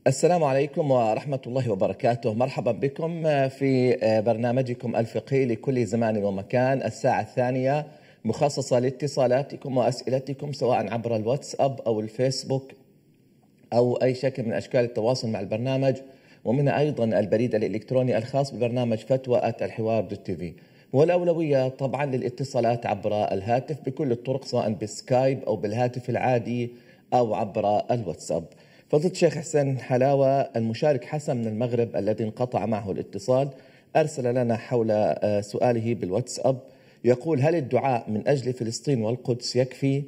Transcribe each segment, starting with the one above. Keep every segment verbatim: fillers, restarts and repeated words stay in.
السلام عليكم ورحمة الله وبركاته. مرحبا بكم في برنامجكم الفقهي لكل زمان ومكان، الساعة الثانية مخصصة لاتصالاتكم وأسئلتكم سواء عبر الواتساب أو الفيسبوك أو أي شكل من أشكال التواصل مع البرنامج، ومن أيضا البريد الإلكتروني الخاص ببرنامج فتوى آت الحوار دوت تي في. والأولوية طبعا للاتصالات عبر الهاتف بكل الطرق، سواء بالسكايب أو بالهاتف العادي أو عبر الواتساب. فضيلة الشيخ حسن حلاوة المشارك حسن من المغرب الذي انقطع معه الاتصال أرسل لنا حول سؤاله بالواتساب، يقول: هل الدعاء من أجل فلسطين والقدس يكفي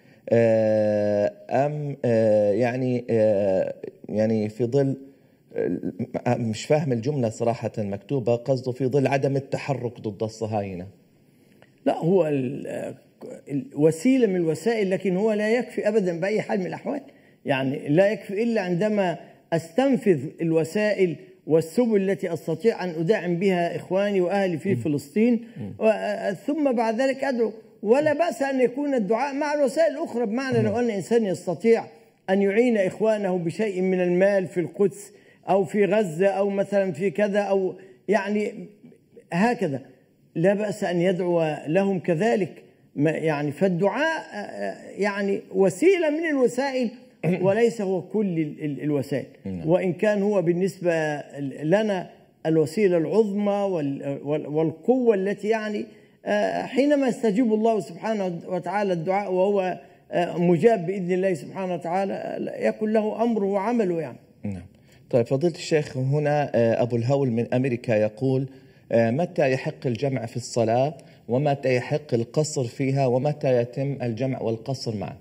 أم يعني يعني في ظل، مش فاهم الجملة صراحة مكتوبة، قصده في ظل عدم التحرك ضد الصهاينة؟ لا، هو الوسيلة من الوسائل، لكن هو لا يكفي أبدا بأي حال من الأحوال. يعني لا يكفي إلا عندما أستنفذ الوسائل والسبل التي أستطيع أن أدعم بها إخواني وأهلي في فلسطين، ثم بعد ذلك أدعو. ولا بأس أن يكون الدعاء مع الوسائل الأخرى، بمعنى لو أن إنسان يستطيع أن يعين إخوانه بشيء من المال في القدس أو في غزة أو مثلا في كذا، أو يعني هكذا، لا بأس أن يدعو لهم كذلك. يعني فالدعاء يعني وسيلة من الوسائل وليس هو كل الوسائل، وإن كان هو بالنسبة لنا الوسيلة العظمى والقوة التي يعني حينما يستجيب الله سبحانه وتعالى الدعاء وهو مجاب بإذن الله سبحانه وتعالى يكون له أمره وعمله يعني. نعم. طيب فضيلة الشيخ، هنا أبو الهول من أمريكا يقول: متى يحق الجمع في الصلاة، ومتى يحق القصر فيها، ومتى يتم الجمع والقصر معا؟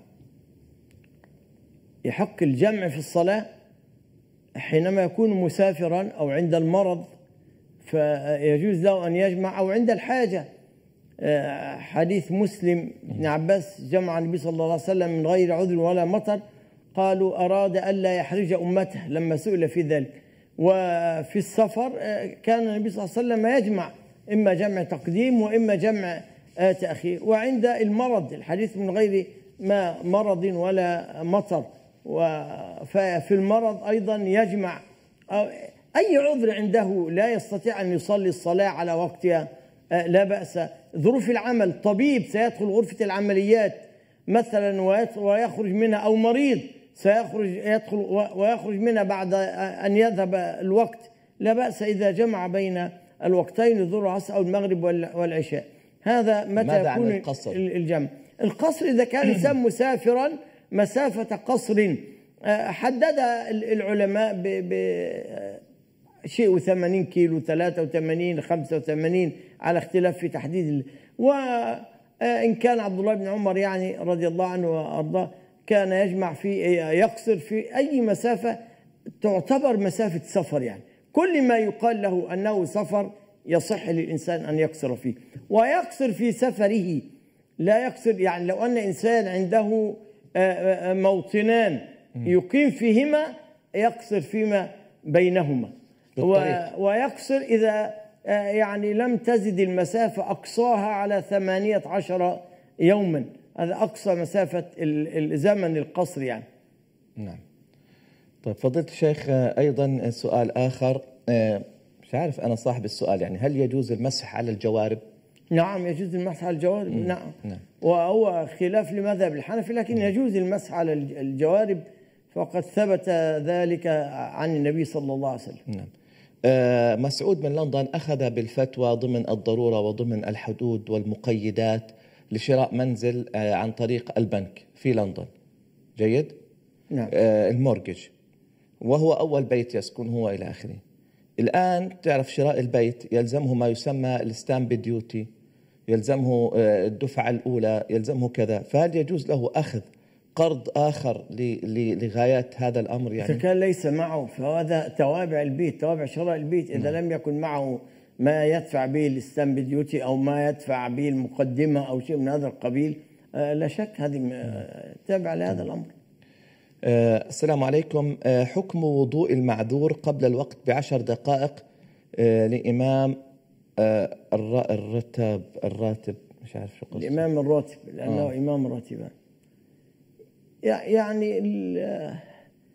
يحق الجمع في الصلاة حينما يكون مسافرا أو عند المرض فيجوز له أن يجمع، أو عند الحاجة. حديث مسلم ابن عباس: جمع النبي صلى الله عليه وسلم من غير عذر ولا مطر، قالوا أراد ألا يحرج أمته لما سئل في ذلك. وفي السفر كان النبي صلى الله عليه وسلم يجمع، إما جمع تقديم وإما جمع تأخير. وعند المرض الحديث من غير ما مرض ولا مطر، وفي المرض أيضا يجمع. أي عذر عنده لا يستطيع أن يصلي الصلاة على وقتها لا بأس. ظروف العمل، طبيب سيدخل غرفة العمليات مثلا ويخرج منها، أو مريض سيخرج يدخل ويخرج منها بعد أن يذهب الوقت، لا بأس إذا جمع بين الوقتين الظهر والعصر أو المغرب والعشاء. هذا متى يكون القصر؟ الجمع القصر إذا كان الإنسان مسافرا مسافة قصر حدد العلماء بشيء وثمانين كيلو، ثلاثة وثمانين، خمسة وثمانين، على اختلاف في تحديد. وإن كان عبد الله بن عمر يعني رضي الله عنه وأرضاه كان يجمع في يقصر في أي مسافة تعتبر مسافة سفر، يعني كل ما يقال له أنه سفر يصح للإنسان أن يقصر فيه. ويقصر في سفره، لا يقصر يعني لو أن إنسان عنده موطنان يقيم فيهما يقصر فيما بينهما، ويقصر إذا يعني لم تزد المسافة أقصاها على ثمانية عشر يوما، هذا أقصى مسافة الزمن القصر يعني. نعم. طيب فضيلة الشيخ، أيضا سؤال آخر، مش عارف أنا صاحب السؤال، يعني هل يجوز المسح على الجوارب؟ نعم يجوز المسح على الجوارب. مم. نعم. نعم وهو خلاف لمذهب الحنفي، لكن مم. يجوز المسح على الجوارب، فقد ثبت ذلك عن النبي صلى الله عليه وسلم. نعم. آه مسعود من لندن أخذ بالفتوى ضمن الضرورة وضمن الحدود والمقيدات لشراء منزل آه عن طريق البنك في لندن. جيد؟ نعم. آه المورجج، وهو أول بيت يسكن هو إلى آخره. الآن تعرف شراء البيت يلزمه ما يسمى الستامب ديوتي، يلزمه الدفعة الأولى، يلزمه كذا. فهل يجوز له أخذ قرض آخر لغايات هذا الأمر؟ يعني إذا كان ليس معه فهذا توابع البيت، توابع شراء البيت. إذا م. لم يكن معه ما يدفع به الستامب ديوتي أو ما يدفع به المقدمة أو شيء من هذا القبيل، لا شك هذه تابع لهذا الأمر. آه السلام عليكم. آه حكم وضوء المعذور قبل الوقت بعشر دقائق آه لإمام آه الرتب الراتب مش عارف شو قصته. الإمام الراتب لأنه آه. إمام راتبا. يعني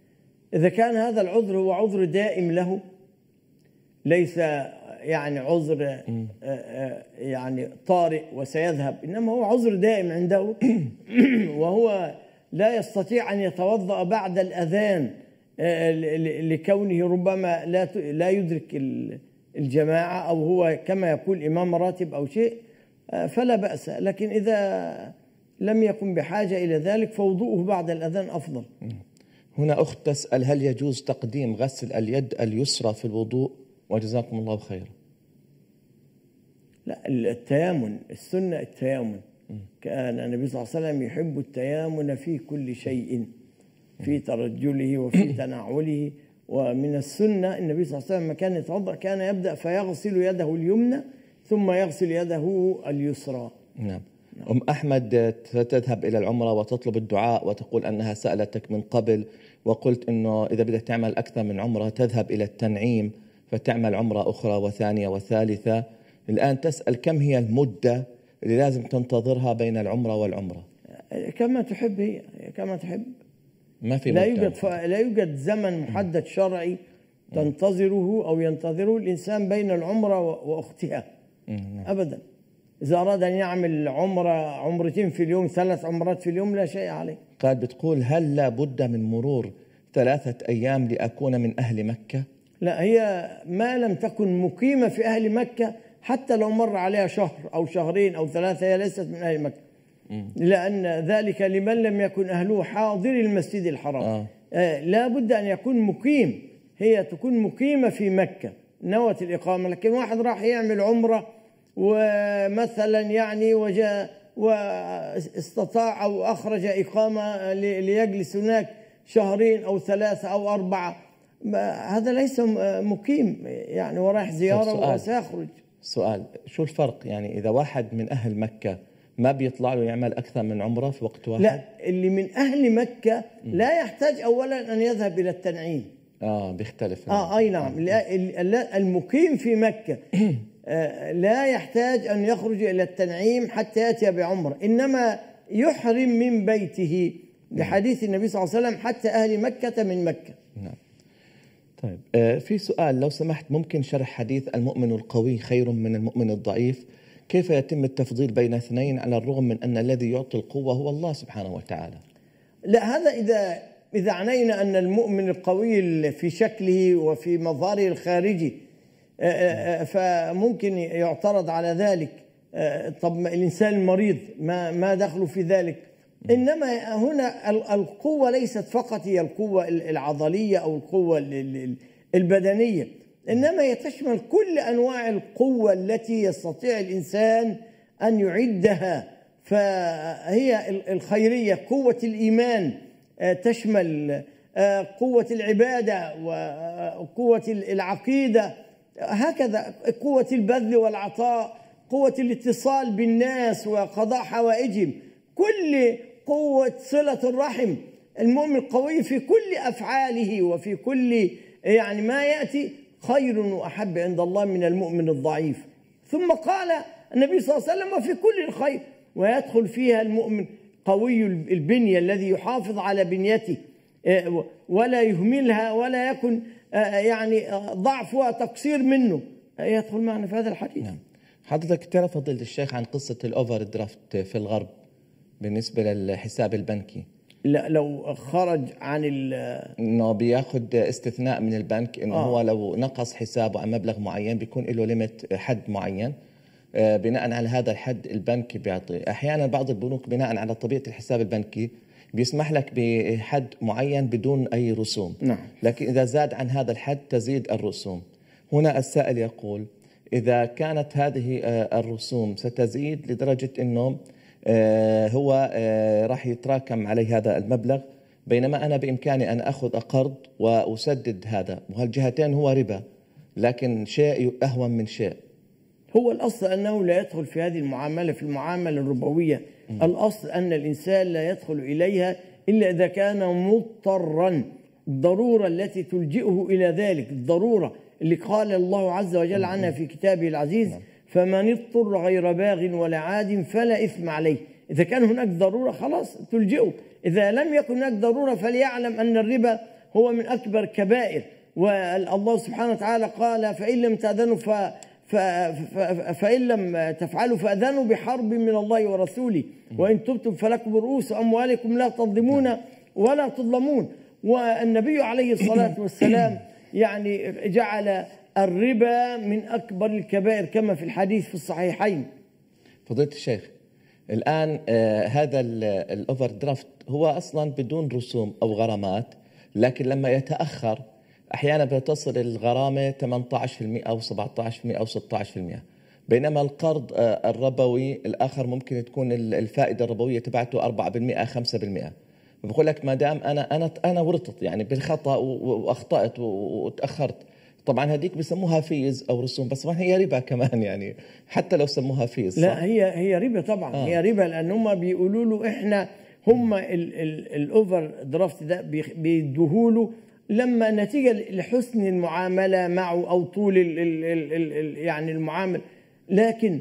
إذا كان هذا العذر هو عذر دائم له، ليس يعني عذر يعني طارئ وسيذهب، إنما هو عذر دائم عنده وهو لا يستطيع أن يتوضأ بعد الأذان لكونه ربما لا لا يدرك الجماعة، أو هو كما يقول إمام راتب أو شيء، فلا بأس. لكن إذا لم يكن بحاجة إلى ذلك فوضوءه بعد الأذان أفضل. هنا أخت تسأل: هل يجوز تقديم غسل اليد اليسرى في الوضوء؟ وجزاكم الله خيرا. لا، التيامن، السنة التيامن. كان النبي صلى الله عليه وسلم يحب التيامن في كل شيء، في ترجله وفي تنعله. ومن السنة النبي صلى الله عليه وسلم لما كان يتوضأ كان يبدأ فيغسل يده اليمنى ثم يغسل يده اليسرى. نعم. أم أحمد ستذهب إلى العمرة وتطلب الدعاء وتقول أنها سألتك من قبل وقلت أنه إذا بدك تعمل أكثر من عمرة تذهب إلى التنعيم فتعمل عمرة أخرى وثانية وثالثة. الآن تسأل كم هي المدة اللي لازم تنتظرها بين العمرة والعمرة؟ كما تحب، هي كما تحب. ما في لا يوجد ف... لا يوجد زمن محدد شرعي تنتظره أو ينتظره الإنسان بين العمرة وأختها أبدا. إذا أراد أن يعمل عمرة عمرتين في اليوم، ثلاث عمرات في اليوم، لا شيء عليه. قال بتقول: هل لا بد من مرور ثلاثة أيام لأكون من أهل مكة؟ لا، هي ما لم تكن مقيمة في أهل مكة، حتى لو مر عليها شهر أو شهرين أو ثلاثة هي ليست من أهل مكة. لأن ذلك لمن لم يكن أهله حاضر المسجد الحرام. آه. آه لا بد أن يكون مقيم، هي تكون مقيمة في مكة نوت الإقامة. لكن واحد راح يعمل عمرة ومثلا يعني وجاء واستطاع أو أخرج إقامة ليجلس هناك شهرين أو ثلاثة أو أربعة، هذا ليس مقيم يعني، وراح زيارة وسيخرج. سؤال: شو الفرق يعني إذا واحد من أهل مكة ما بيطلع له يعمل أكثر من عمرة في وقت واحد؟ لا، اللي من أهل مكة لا يحتاج أولا أن يذهب إلى التنعيم. آه بيختلف. آه أي نعم. المقيم في مكة لا يحتاج أن يخرج إلى التنعيم حتى يأتي بعمرة، إنما يحرم من بيته لحديث النبي صلى الله عليه وسلم: حتى أهل مكة من مكة. نعم. طيب آه في سؤال لو سمحت، ممكن شرح حديث المؤمن القوي خير من المؤمن الضعيف؟ كيف يتم التفضيل بين اثنين على الرغم من أن الذي يعطي القوة هو الله سبحانه وتعالى؟ لا، هذا إذا إذا عنينا أن المؤمن القوي في شكله وفي مظهره الخارجي فممكن يعترض على ذلك. طب الإنسان المريض ما ما دخله في ذلك؟ إنما هنا القوة ليست فقط هي القوة العضلية أو القوة البدنية، إنما هي تشمل كل أنواع القوة التي يستطيع الإنسان أن يعدها. فهي الخيرية، قوة الإيمان تشمل قوة العبادة وقوة العقيدة، هكذا قوة البذل والعطاء، قوة الاتصال بالناس وقضاء حوائجهم، كل قوة صلة الرحم. المؤمن القوي في كل أفعاله وفي كل يعني ما يأتي خير وأحب عند الله من المؤمن الضعيف. ثم قال النبي صلى الله عليه وسلم: وفي كل الخير، ويدخل فيها المؤمن قوي البنية الذي يحافظ على بنيته ولا يهملها ولا يكن يعني ضعفها تقصير منه، يدخل معنا في هذا الحديث. نعم. حضرتك تعرف فضيلة الشيخ عن قصة الأوفر درافت في الغرب بالنسبة للحساب البنكي؟ لا، لو خرج عن ال انه بياخذ استثناء من البنك انه آه. هو لو نقص حسابه عن مبلغ معين بيكون له ليميت حد معين، آه بناء على هذا الحد البنك بيعطي. احيانا بعض البنوك بناء على طبيعه الحساب البنكي بيسمح لك بحد معين بدون اي رسوم. نعم. لكن اذا زاد عن هذا الحد تزيد الرسوم. هنا السائل يقول: اذا كانت هذه آه الرسوم ستزيد لدرجه انه آه هو آه راح يتراكم علي هذا المبلغ، بينما أنا بإمكاني أن أخذ أقرض وأسدد هذا، وهالجهتين هو ربا، لكن شيء أهون من شيء. هو الأصل أنه لا يدخل في هذه المعاملة في المعاملة الربوية. م. الأصل أن الإنسان لا يدخل إليها إلا إذا كان مضطرا، الضرورة التي تلجئه إلى ذلك، الضرورة اللي قال الله عز وجل عنها في كتابه العزيز: م. فمن اضطر غير باغ ولا عاد فلا إثم عليه. إذا كان هناك ضرورة خلاص تلجئه، إذا لم يكن هناك ضرورة فليعلم أن الربا هو من أكبر كبائر، والله سبحانه وتعالى قال فإن لم تأذنوا ف ف فإن لم تفعلوا فأذنوا بحرب من الله ورسوله وإن تبتم فلكم رؤوس أموالكم لا تظلمون ولا تظلمون. والنبي عليه الصلاة والسلام يعني جعل الربا من أكبر الكبائر كما في الحديث في الصحيحين. فضيلة الشيخ، الآن آه هذا الأوفر درافت هو أصلا بدون رسوم أو غرامات، لكن لما يتأخر أحيانا بتصل الغرامة ثمانية عشر بالمئة أو سبعة عشر بالمئة أو ستة عشر بالمئة، بينما القرض آه الربوي الآخر ممكن تكون الفائدة الربوية تبعته أربعة بالمئة خمسة بالمئة. بقول لك ما دام أنا أنا أنا ورطت يعني بالخطأ وأخطأت وتأخرت، طبعا هذيك بسموها فيز او رسوم، بس ما هي ربا كمان يعني حتى لو سموها فيز. لا هي هي ربا طبعا. آه. هي ربا لان هم بيقولوا له احنا هم الاوفر درافت ده بيدوه له لما نتيجه لحسن المعامله معه او طول ال ال ال ال يعني المعامله، لكن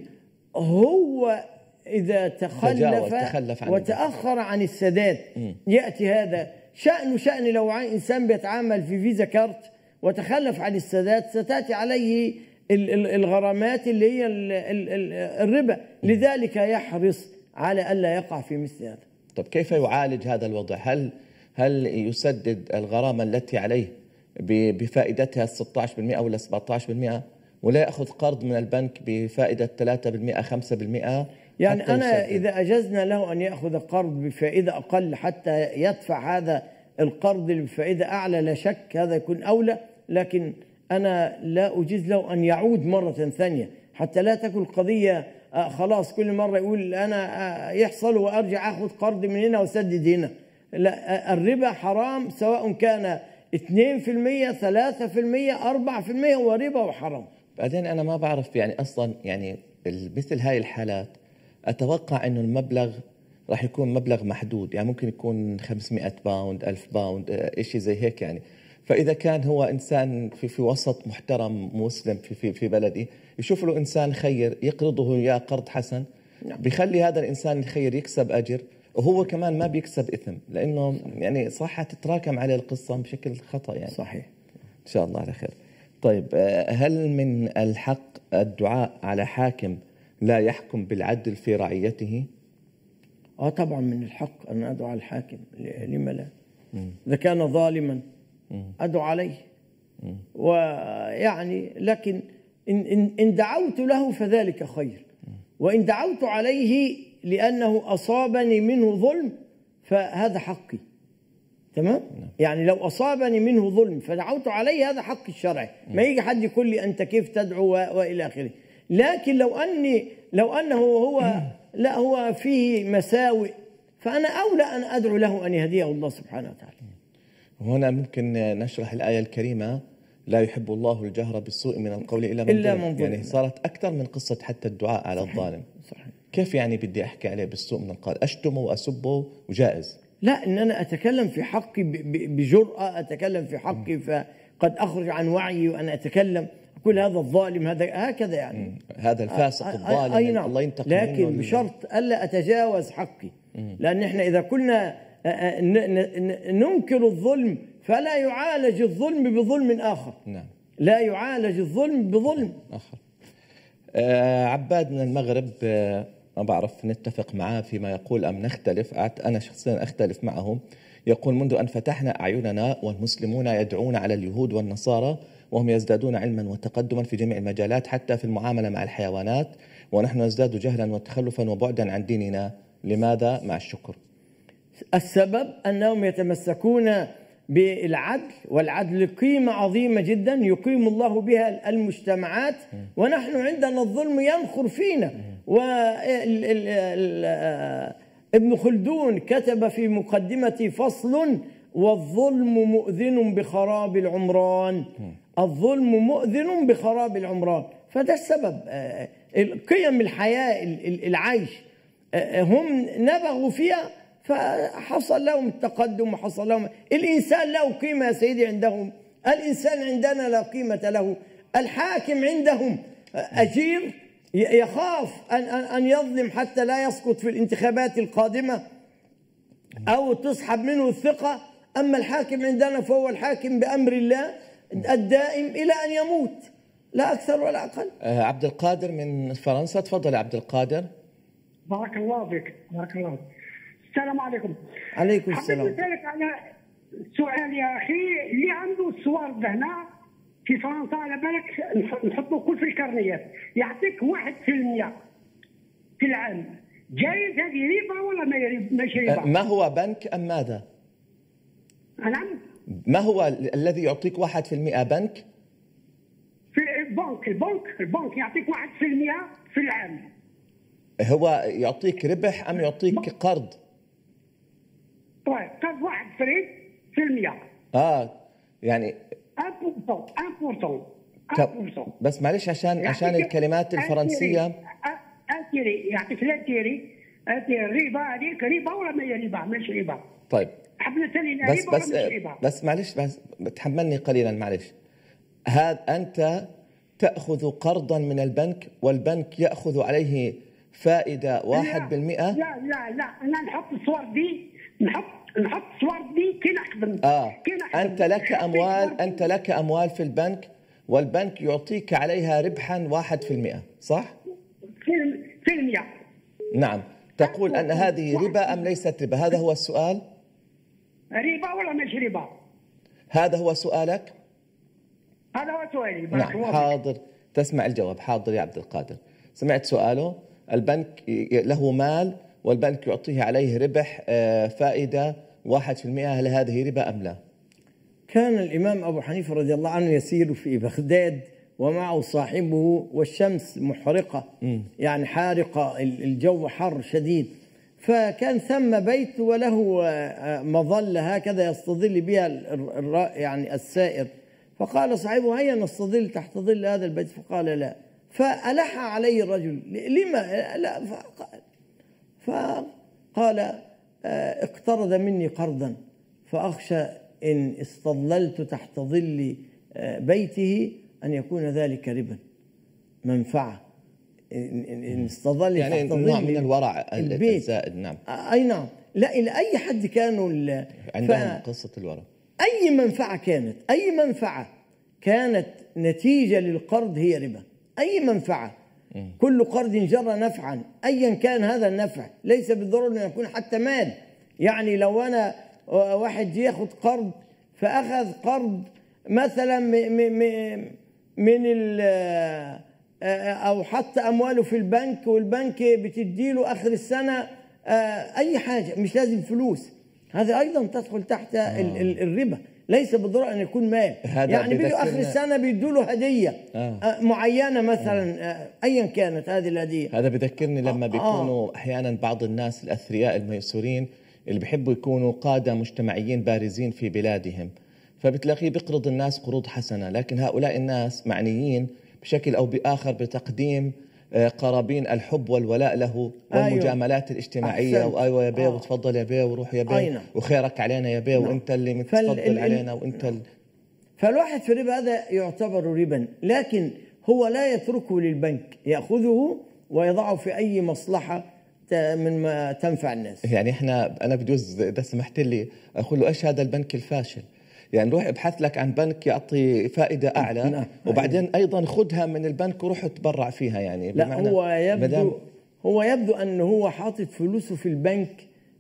هو اذا تخلف, تخلف عن وتاخر عن السداد م. ياتي هذا شأنه شأن لو انسان بيتعامل في فيزا كارت وتخلف عن السداد ستأتي عليه الغرامات اللي هي الربا، لذلك يحرص على ألا يقع في مثل هذا. طب كيف يعالج هذا الوضع؟ هل هل يسدد الغرامة التي عليه بفائدتها ستة عشر بالمئة ولا سبعة عشر بالمئة ولا يأخذ قرض من البنك بفائدة ثلاثة بالمئة خمسة بالمئة؟ يعني أنا يسدد. إذا أجزنا له أن يأخذ قرض بفائدة أقل حتى يدفع هذا القرض اللي بفائدة أعلى لا شك هذا يكون أولى، لكن أنا لا أجيز له أن يعود مرة ثانية حتى لا تكون القضية آه خلاص كل مرة يقول أنا آه يحصل وأرجع أخذ قرض من هنا وسدد هنا. لا، آه الربا حرام سواء كان اثنين بالمئة ثلاثة بالمئة أربعة بالمئة هو ربا وحرام. بعدين أنا ما بعرف يعني أصلا يعني مثل هاي الحالات أتوقع أنه المبلغ راح يكون مبلغ محدود، يعني ممكن يكون خمسمئة باوند ألف باوند إشي زي هيك يعني. فإذا كان هو إنسان في في وسط محترم مسلم في في في بلدي يشوف له إنسان خير يقرضه إياه قرض حسن، بيخلي هذا الإنسان الخير يكسب أجر وهو كمان ما بيكسب إثم، لأنه يعني صح تتراكم عليه القصة بشكل خطأ يعني. صحيح. إن شاء الله على خير. طيب هل من الحق الدعاء على حاكم لا يحكم بالعدل في رعيته؟ آه طبعا من الحق أن أدعو على الحاكم، لما لا؟ إذا كان ظالما أدعو عليه، ويعني لكن إن, إن, إن دعوت له فذلك خير، وإن دعوت عليه لأنه أصابني منه ظلم فهذا حقي. تمام؟ يعني لو أصابني منه ظلم فدعوت عليه هذا حق الشرعي، ما يجي حد يقول لي أنت كيف تدعو وإلى آخره. لكن لو أني لو أنه هو لا هو فيه مساوئ فأنا أولى أن أدعو له أن يهديه الله سبحانه وتعالى. هنا ممكن نشرح الآية الكريمة لا يحب الله الجهر بالسوء من القول إلا من إلا ظلم، يعني صارت أكثر من قصة حتى الدعاء على صحيح. الظالم. صحيح. كيف يعني بدي أحكي عليه بالسوء من القول؟ أشتمه وأسبه وجائز؟ لا، إن أنا أتكلم في حقي بجرأة، أتكلم في حقي فقد أخرج عن وعي وأنا أتكلم كل هذا الظالم هذا هكذا يعني مم. هذا الفاسق الظالم أي نعم. الله ينتقم لكن منه بشرط ألا أتجاوز حقي. مم. لأن إحنا إذا كنا ننكر الظلم فلا يعالج الظلم بظلم آخر. نعم. لا يعالج الظلم بظلم آخر. آه عباد من المغرب، آه ما بعرف نتفق معاه فيما يقول أم نختلف. أنا شخصيا أختلف معه. يقول منذ أن فتحنا أعيننا والمسلمون يدعون على اليهود والنصارى وهم يزدادون علما وتقدما في جميع المجالات حتى في المعاملة مع الحيوانات، ونحن نزداد جهلا وتخلفا وبعدا عن ديننا، لماذا؟ مع الشكر. السبب أنهم يتمسكون بالعدل، والعدل قيمة عظيمة جدا يقيم الله بها المجتمعات، ونحن عندنا الظلم ينخر فينا. وابن خلدون كتب في مقدمة فصل: والظلم مؤذن بخراب العمران. الظلم مؤذن بخراب العمران. فده السبب. قيم الحياة العيش هم نبغوا فيها فحصل لهم التقدم وحصل لهم. الإنسان له قيمة يا سيدي عندهم، الإنسان عندنا لا قيمة له. الحاكم عندهم أجير يخاف أن أن يظلم حتى لا يسقط في الانتخابات القادمة، أو تسحب منه الثقة، أما الحاكم عندنا فهو الحاكم بأمر الله الدائم إلى أن يموت، لا أكثر ولا أقل. آه عبد القادر من فرنسا، تفضل يا عبد القادر. بارك الله فيك. بارك الله فيك. السلام عليكم. عليكم السلام. حبيت نسألك على سؤال يا أخي، اللي عنده الصور هنا في فرنسا على بالك نحطوا كل في الكارنيات يعطيك واحد في المية في العام، جايز هذه ربا ولا ماشي ربا؟ آه ما هو بنك أم ماذا؟ نعم. ما هو الذي يعطيك واحد في المئة بنك؟ في البنك البنك البنك يعطيك واحد في المية في العام. هو يعطيك ربح أم يعطيك قرض؟ طيب قرض واحد فريد في المية. آه يعني واحد بالمية. طب بس معلش عشان عشان الكلمات الفرنسية. أتيري يعطيك لا تيري الربا هذيك ربا ولا ما هي ربا؟ ماشي ربا. طيب بس بس بس معلش بس تحملني قليلا معلش. هذا أنت تأخذ قرضا من البنك والبنك يأخذ عليه فائدة واحد بالمئة. لا لا لا أنا نحط الصور دي نحط نحط الصور دي كي نخدم. آه أنت لك أموال أنت لك أموال في البنك والبنك يعطيك عليها ربحا واحد في المئة، صح؟ في المئة. نعم. تقول أن هذه ربا أم ليست ربا؟ هذا هو السؤال. ربا ولا مش ربا؟ هذا هو سؤالك؟ هذا هو سؤالي. نعم حاضر، تسمع الجواب. حاضر يا عبد القادر، سمعت سؤاله. البنك له مال والبنك يعطيه عليه ربح فائدة واحد في المئة، هل هذه ربا أم لا؟ كان الإمام أبو حنيفة رضي الله عنه يسير في بغداد ومعه صاحبه والشمس محرقة م. يعني حارقة، الجو حر شديد، فكان ثم بيت وله مظلة هكذا يستظل بها يعني السائر، فقال صاحبه هيا نستظل تحت ظل هذا البيت، فقال لا، فألح عليه الرجل لما لا، فقال اقترض مني قرضا فأخشى إن استظللت تحت ظل بيته أن يكون ذلك ربا منفعة، إن استظل يعني تحت ظل نوع من الورع البيت الزائد. نعم. أي نعم. لا إلى أي حد كانوا عندهم قصة الورع، أي منفعة كانت أي منفعة كانت نتيجة للقرض هي ربا. أي منفعة م. كل قرض جرى نفعا أيا كان هذا النفع، ليس بالضرورة أن يكون حتى مال. يعني لو أنا واحد ياخد قرض فأخذ قرض مثلا من ال أو حط أمواله في البنك والبنك بتديله آخر السنة أي حاجة، مش لازم فلوس، هذا أيضا تدخل تحت آه. الربا، ليس بالضرورة أن يكون مال. يعني بيجوا آخر السنة بيدوا له هدية آه. معينة مثلا آه. أيا كانت هذه الهدية. هذا بذكرني لما بيكونوا آه. أحيانا بعض الناس الأثرياء الميسورين اللي بيحبوا يكونوا قادة مجتمعيين بارزين في بلادهم، فبتلاقيه بيقرض الناس قروض حسنة، لكن هؤلاء الناس معنيين بشكل أو بآخر بتقديم قرابين الحب والولاء له والمجاملات أيوة. الاجتماعية، وأيوة يا بيه آه. وتفضل يا بيه وروح يا بيه أيوة. وخيرك علينا يا بيه نعم. وأنت اللي متفضل علينا وأنت ال... فالواحد في الربا هذا يعتبر ربا، لكن هو لا يتركه للبنك، يأخذه ويضعه في أي مصلحة من ما تنفع الناس. يعني احنا أنا بجوز إذا سمحت لي أقول له إيش هذا البنك الفاشل، يعني روح ابحث لك عن بنك يعطي فائدة أعلى نعم. وبعدين أيضا خدها من البنك وروح تبرع فيها. يعني لا هو يبدو هو يبدو أنه هو حاطط فلوسه في البنك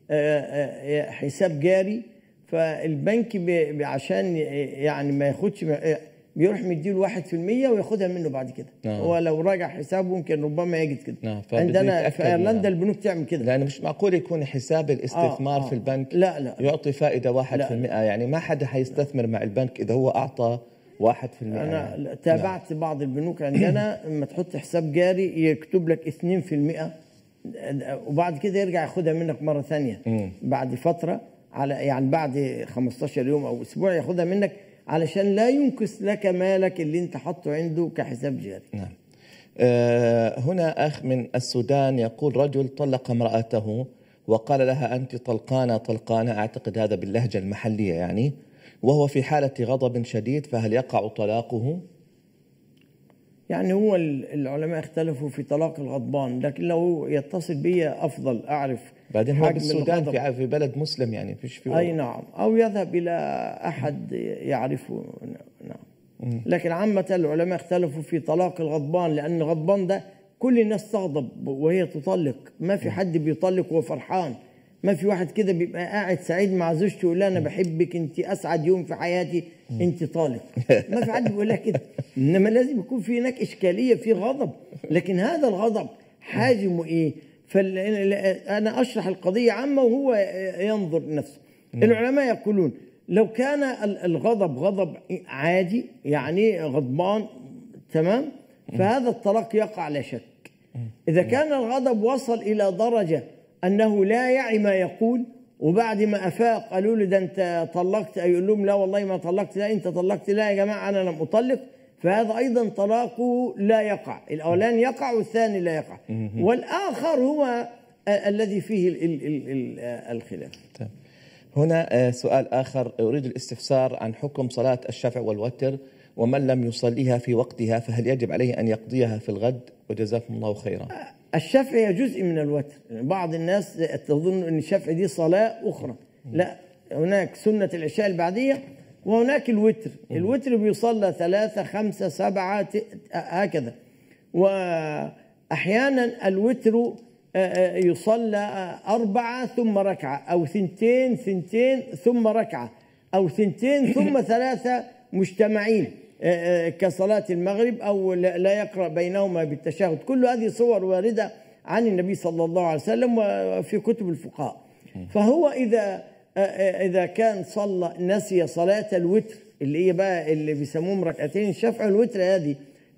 حساب جاري، فالبنك عشان يعني ما ياخدش بيروح مديله واحد في المية وياخدها منه بعد كده. آه. هو لو راجع حسابه ممكن ربما يجد كده. آه. عندنا في ايرلندا البنوك تعمل كده، لأنه مش معقول يكون حساب الاستثمار آه. آه. في البنك لا لا يعطي فائدة واحد في المئة، يعني ما حدا حيستثمر مع البنك إذا هو أعطى واحد في المئة. أنا يعني. تابعت لا. بعض البنوك عندنا لما تحط حساب جاري يكتب لك اثنين في المئة وبعد كده يرجع ياخدها منك مرة ثانية بعد فترة، على يعني بعد خمستاشر يوم أو أسبوع ياخدها منك علشان لا ينقص لك مالك اللي انت حطه عنده كحساب جاري. نعم. أه هنا أخ من السودان يقول رجل طلق امرأته وقال لها أنت طلقانة طلقانة، أعتقد هذا باللهجة المحلية يعني، وهو في حالة غضب شديد، فهل يقع طلاقه؟ يعني هو العلماء اختلفوا في طلاق الغضبان، لكن لو يتصل بي أفضل أعرف. بعدين هو بالسودان في في بلد مسلم يعني فيش في أي نعم، أو يذهب إلى أحد يعرفه. نعم. لكن عامة العلماء اختلفوا في طلاق الغضبان، لأن الغضبان ده كل الناس تغضب وهي تطلق، ما في حد بيطلق وهو فرحان. ما في واحد كده بيبقى قاعد سعيد مع زوجته يقول لها أنا بحبك أنت أسعد يوم في حياتي أنت طالق. ما في حد بيقول لها كده، إنما لازم يكون في هناك إشكالية، في غضب. لكن هذا الغضب حاجمه إيه؟ فأنا أشرح القضية عامة وهو ينظر نفسه. العلماء يقولون لو كان الغضب غضب عادي، يعني غضبان تمام، فهذا الطلاق يقع لا شك. إذا كان الغضب وصل إلى درجة أنه لا يعي ما يقول، وبعد ما أفاق قالوا له ده أنت طلقت، يقول لهم لا والله ما طلقت، لا أنت طلقت، لا يا جماعة أنا لم أطلق، فهذا أيضا طلاقه لا يقع. الأولان يقع والثاني لا يقع، والآخر هو الذي فيه الخلاف. هنا سؤال آخر، أريد الاستفسار عن حكم صلاة الشفع والوتر، ومن لم يصليها في وقتها فهل يجب عليه أن يقضيها في الغد؟ وجزاكم الله خيرا. الشفع هي جزء من الوتر. بعض الناس تظن أن الشفع دي صلاة أخرى، لا، هناك سنة العشاء البعدية وهناك الوتر. الوتر بيصلى ثلاثة خمسة سبعة هكذا، وأحيانا الوتر يصلى أربعة ثم ركعة، أو ثنتين ثنتين ثم ركعة، أو ثنتين ثم ثلاثة مجتمعين كصلاة المغرب، أو لا يقرأ بينهما بالتشهد. كل هذه صور واردة عن النبي صلى الله عليه وسلم وفي كتب الفقهاء. فهو إذا إذا كان صلى نسي صلاة الوتر اللي هي بقى اللي بيسموهم ركعتين الشفع والوتر، هذه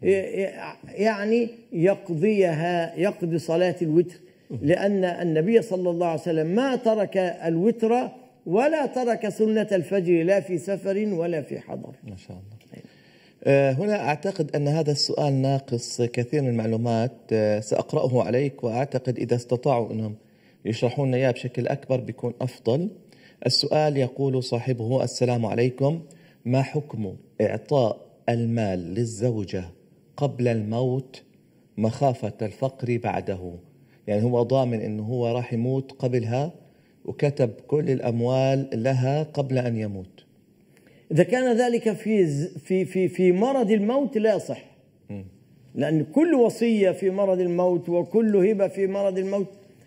يعني يقضيها، يقضي صلاة الوتر، لأن النبي صلى الله عليه وسلم ما ترك الوتر ولا ترك سنة الفجر، لا في سفر ولا في حضر. ما شاء الله. هنا أعتقد أن هذا السؤال ناقص كثير من المعلومات، سأقرأه عليك، وأعتقد إذا استطاعوا أنهم يشرحون لنا إياه بشكل أكبر بيكون أفضل. السؤال يقول صاحبه: السلام عليكم، ما حكم إعطاء المال للزوجة قبل الموت مخافة الفقر بعده؟ يعني هو ضامن أنه هو راح يموت قبلها وكتب كل الأموال لها قبل أن يموت. إذا كان ذلك في في في في مرض الموت لا يصح، لأن كل وصية في مرض الموت وكل هبة في مرض الموت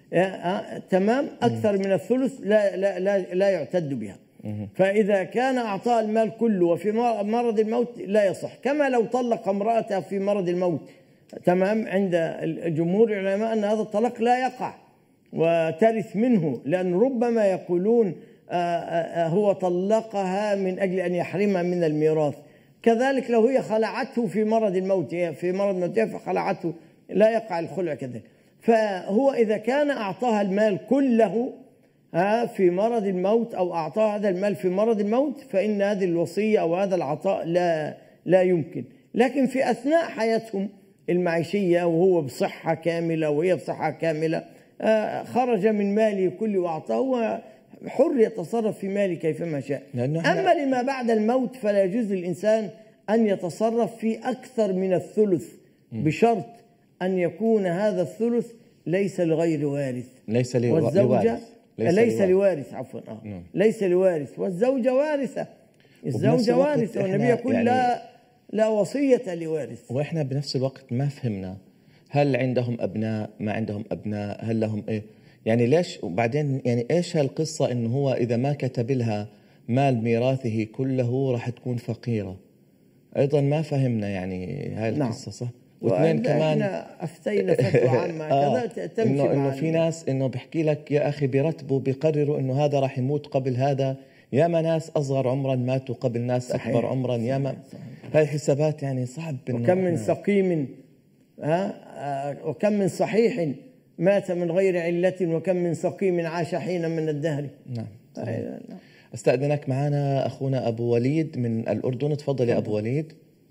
تمام أكثر من الثلث لا لا لا لا يعتد بها. فإذا كان أعطاء المال كله وفي مرض الموت لا يصح، كما لو طلق امرأته في مرض الموت تمام. عند الجمهور العلماء أن هذا الطلاق لا يقع وترث منه، لأن ربما يقولون هو طلقها من أجل أن يحرمها من الميراث. كذلك لو هي خلعته في مرض الموت، في مرض موتها فخلعته لا يقع الخلع كذلك. فهو إذا كان أعطاها المال كله في مرض الموت أو أعطاها هذا المال في مرض الموت، فإن هذه الوصية أو هذا العطاء لا لا يمكن. لكن في أثناء حياتهم المعيشية وهو بصحة كاملة وهي بصحة كاملة خرج من ماله كله وأعطاه، هو حر يتصرف في ماله كيفما شاء. أما لما بعد الموت فلا يجوز للإنسان أن يتصرف في أكثر من الثلث، بشرط أن يكون هذا الثلث ليس لغير وارث، ليس والزوجة لوارث. ليس, ليس لوارث عفوا آه. نعم. ليس لوارث، والزوجة وارثة، الزوجة وارثة، والنبي يقول يعني لا لا وصية لوارث. وإحنا بنفس الوقت ما فهمنا هل عندهم أبناء، ما عندهم أبناء، هل لهم إيه يعني، ليش؟ وبعدين يعني إيش هالقصة إنه هو إذا ما كتب لها مال ميراثه كله راح تكون فقيرة؟ أيضا ما فهمنا يعني هاي القصة. صح. واثنين كمان افتينا فتوى عامه آه كذا تمشي إنه, إنه في ناس إنه بحكي لك يا أخي برتبوا بيقرروا إنه هذا راح يموت قبل هذا، يا ما ناس أصغر عمرا ماتوا قبل ناس صحيح. أكبر عمرا، يا ما هاي حسابات يعني صعب. وكم من سقيم ها آه وكم من صحيح مات من غير علة، وكم من سقيم عاش حينا من الدهر. نعم. آه استأذنك، معنا أخونا أبو وليد من الأردن، تفضل يا أبو وليد.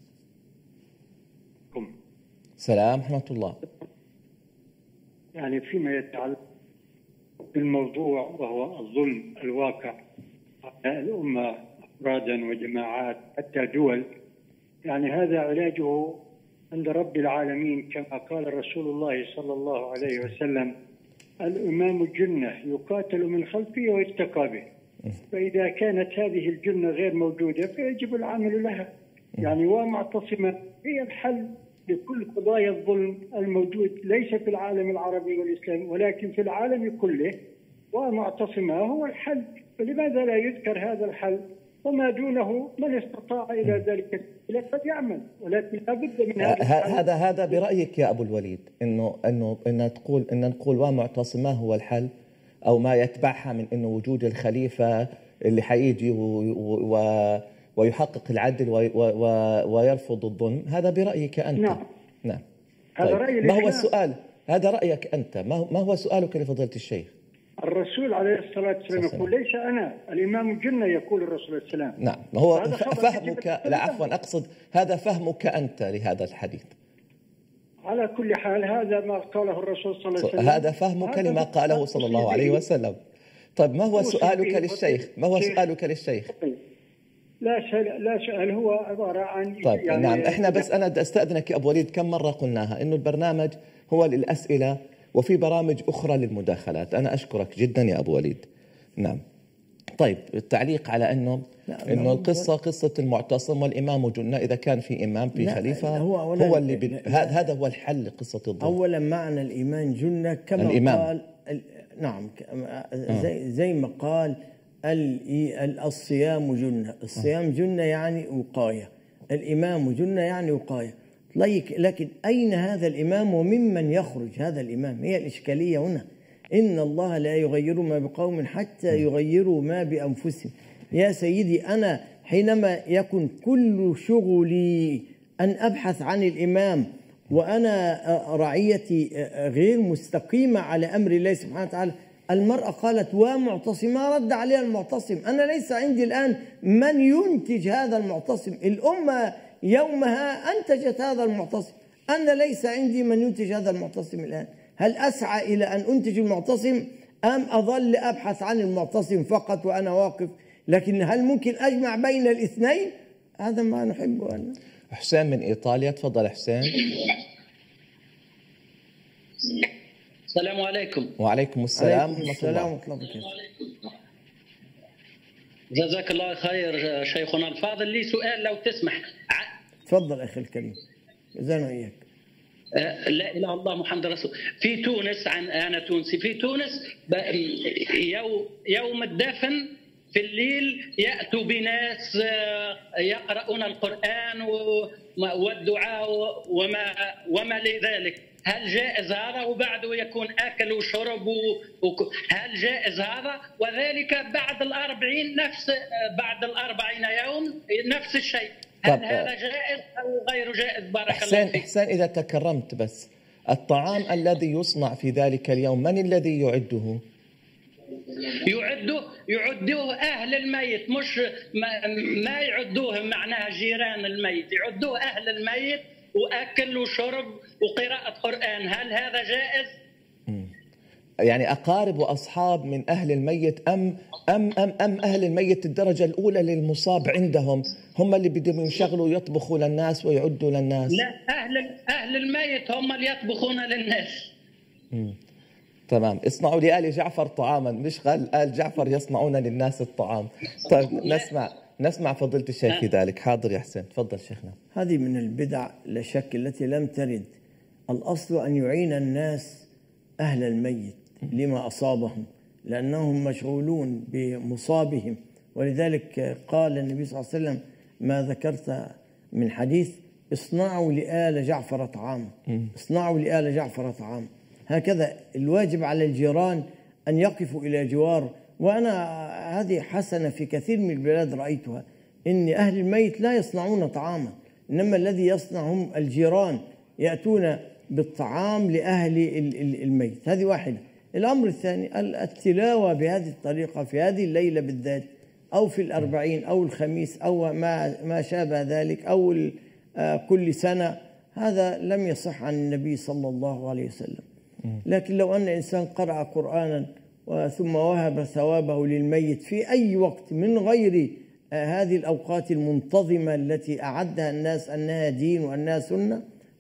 سلام ورحمة الله. يعني فيما يتعلق بالموضوع وهو الظلم الواقع على الأمة أفرادا وجماعات حتى دول، يعني هذا علاجه عند رب العالمين كما قال رسول الله صلى الله عليه وسلم: الإمام جنة يقاتل من خلفه ويتقى به. فإذا كانت هذه الجنة غير موجودة فيجب العمل لها. يعني ومعتصمة هي الحل لكل قضايا الظلم الموجود ليس في العالم العربي والإسلامي ولكن في العالم كله، ومعتصمة هو الحل. فلماذا لا يذكر هذا الحل؟ وما دونه من استطاع إلى ذلك فليعمل، ولكن لا بد من هذا. هذا هذا برأيك يا أبو الوليد إنه إنه إن تقول إن نقول ومعتصمة هو الحل، أو ما يتبعها من إنه وجود الخليفة اللي حيجي و ويحقق العدل ويرفض الظلم، هذا برأيك أنت؟ نعم نعم. هذا طيب. رأيي. ما هو السؤال؟ هذا رأيك أنت، ما هو سؤالك لفضيلة الشيخ؟ الرسول عليه الصلاة والسلام يقول: ليس أنا الإمام جنة، يقول الرسول عليه السلام. نعم، هو فهمك، لا عفوا أقصد هذا فهمك أنت لهذا الحديث. على كل حال هذا ما قاله الرسول صلى الله عليه وسلم، هذا فهمك لما قاله صلى الله عليه وسلم. طيب ما هو سؤالك للشيخ؟ ما هو سؤالك للشيخ؟ لا سؤال، لا سؤال، هو عبارة عن طيب يعني نعم، احنا بس أنا بدي أستأذنك يا أبو وليد، كم مرة قلناها إنه البرنامج هو للأسئلة وفي برامج أخرى للمداخلات. أنا أشكرك جدا يا أبو وليد. نعم. طيب التعليق على أنه إنه القصة قصة المعتصم والإمام جنة، إذا كان في إمام في خليفة هو, هو اللي بد... هذا هو الحل لقصة الظلم. أولا معنى الإيمان جنة كما الإمام. قال ال... نعم زي, زي ما قال ال... الصيام جنة. الصيام جنة يعني وقاية، الإمام جنة يعني وقاية. لكن أين هذا الإمام وممن يخرج هذا الإمام؟ هي الإشكالية هنا. إن الله لا يغير ما بقوم حتى يغيروا ما بأنفسهم. يا سيدي، أنا حينما يكن كل شغلي أن أبحث عن الإمام وأنا رعيتي غير مستقيمة على أمر الله سبحانه وتعالى، المرأة قالت ومعتصم، ما رد عليها المعتصم. أنا ليس عندي الآن من ينتج هذا المعتصم، الأمة يومها أنتجت هذا المعتصم، أنا ليس عندي من ينتج هذا المعتصم الآن. هل أسعى إلى أن أنتج المعتصم أم أظل أبحث عن المعتصم فقط وأنا واقف؟ لكن هل ممكن أجمع بين الاثنين؟ هذا ما نحبه أنا. حسين من إيطاليا، تفضل حسين. السلام عليكم. وعليكم السلام ورحمة الله وبركاته. جزاك الله خير شيخنا الفاضل. لي سؤال لو تسمح. تفضل أخي الكريم، جزانا إياك. لا إله إلا الله محمد رسول. في تونس، عن أنا تونسي، في تونس يوم الدفن في الليل يأتوا بناس يقرؤون القرآن والدعاء وما وما لذلك. هل جائز هذا؟ وبعده يكون أكل وشرب، هل جائز هذا؟ وذلك بعد الأربعين، نفس بعد الأربعين يوم نفس الشيء. هل هذا جائز أو غير جائز؟ بارك حسين الله فيك. حسين إذا تكرمت، بس الطعام الذي يصنع في ذلك اليوم من الذي يعده؟ يعدوه يعدوه أهل الميت، مش ما, ما يعدوه معناها جيران الميت، يعدوه أهل الميت، وأكل وشرب وقراءة قرآن. هل هذا جائز؟ يعني أقارب وأصحاب من أهل الميت أم أم أم أم أهل الميت الدرجة الأولى للمصاب عندهم هم اللي بدهم ينشغلوا يطبخوا للناس ويعدوا للناس؟ لا، أهل أهل الميت هم اللي يطبخون للناس. مم. تمام. اصنعوا لآل جعفر طعاما، مش قال آل جعفر يصنعون للناس الطعام. طيب نسمع نسمع فضيلة الشيخ في ذلك. حاضر يا حسين، تفضل شيخنا. هذه من البدع لا شك التي لم ترد. الأصل أن يعين الناس أهل الميت لما أصابهم، لأنهم مشغولون بمصابهم. ولذلك قال النبي صلى الله عليه وسلم ما ذكرت من حديث: اصنعوا لآل جعفر طعام، اصنعوا لآل جعفر طعام. هكذا الواجب على الجيران أن يقفوا إلى جوار. وأنا هذه حسنة في كثير من البلاد رأيتها، إن أهل الميت لا يصنعون طعاما، إنما الذي يصنعهم الجيران، يأتون بالطعام لأهل الميت. هذه واحدة. الأمر الثاني التلاوة بهذه الطريقة في هذه الليلة بالذات، أو في الأربعين أو الخميس أو ما ما شابه ذلك، أو كل سنة، هذا لم يصح عن النبي صلى الله عليه وسلم. لكن لو أن إنسان قرأ قرآنا ثم وهب ثوابه للميت في أي وقت من غير هذه الأوقات المنتظمة التي أعدها الناس أنها دين وأنها سنة،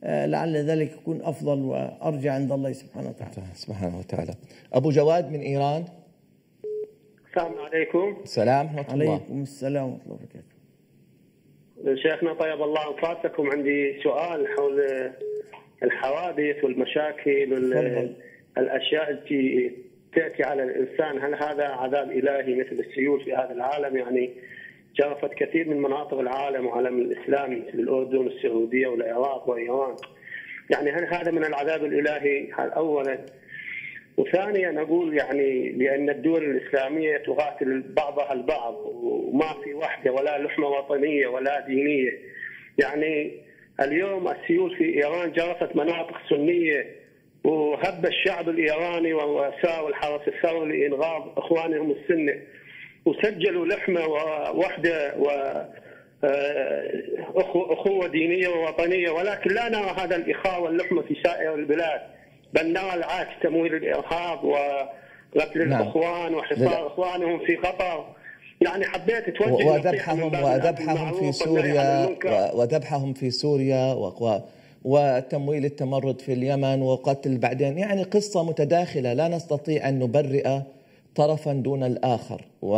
لعل ذلك يكون أفضل وأرجى عند الله سبحانه وتعالى. سبحانه وتعالى. أبو جواد من إيران. السلام عليكم. السلام ورحمة الله. عليكم السلام ورحمة الله وبركاته. شيخنا طيب الله أنفاسكم، عندي سؤال حول الحوادث والمشاكل والأشياء التي تأتي على الإنسان. هل هذا عذاب إلهي مثل السيول في هذا العالم؟ يعني جرفت كثير من مناطق العالم وعالم الإسلام مثل الأردن والسعودية والعراق وإيران. يعني هل هذا من العذاب الإلهي؟ هذا أولا. وثانيا أقول يعني لأن الدول الإسلامية تقاتل بعضها البعض وما في وحدة ولا لحمة وطنية ولا دينية. يعني اليوم السيول في إيران جرفت مناطق سنية وهب الشعب الإيراني وساووا الحرس الثوري لإنغاذ إخوانهم السنة، وسجلوا لحمة ووحدة وأخوة دينية ووطنية، ولكن لا نرى هذا الإخاء واللحمة في سائر البلاد، بل نرى العكس، تمويل الإرهاب وقتل نعم. الإخوان وحصار إخوانهم في قطر. يعني حبيت توجه وذبحهم وذبحهم في سوريا وذبحهم في سوريا وتمويل التمرد في اليمن وقتل بعدين، يعني قصة متداخلة لا نستطيع أن نبرئ طرفا دون الآخر،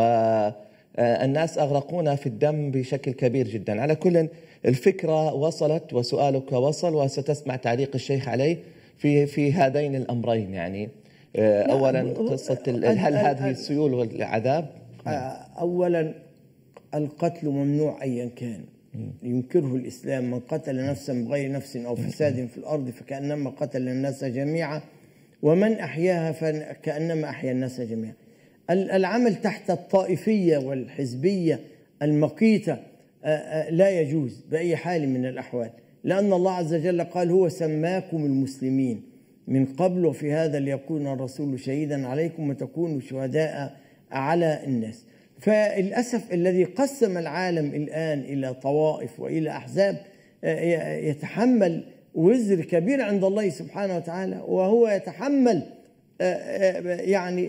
والناس أغرقونا في الدم بشكل كبير جدا. على كل الفكرة وصلت وسؤالك وصل، وستسمع تعليق الشيخ عليه في في هذين الأمرين. يعني أولا قصة هل هذه السيول والعذاب؟ أولا القتل ممنوع أيا كان، ينكره الإسلام. من قتل نفسا بغير نفس أو فساد في الأرض فكأنما قتل الناس جميعا، ومن أحياها فكأنما أحيا الناس جميعا. العمل تحت الطائفية والحزبية المقيتة لا يجوز بأي حال من الأحوال، لأن الله عز وجل قال هو سماكم المسلمين من قبل وفي هذا ليكون الرسول شهيدا عليكم وتكونوا شهداء على الناس. فالأسف الذي قسم العالم الآن إلى طوائف وإلى أحزاب يتحمل وزر كبير عند الله سبحانه وتعالى، وهو يتحمل يعني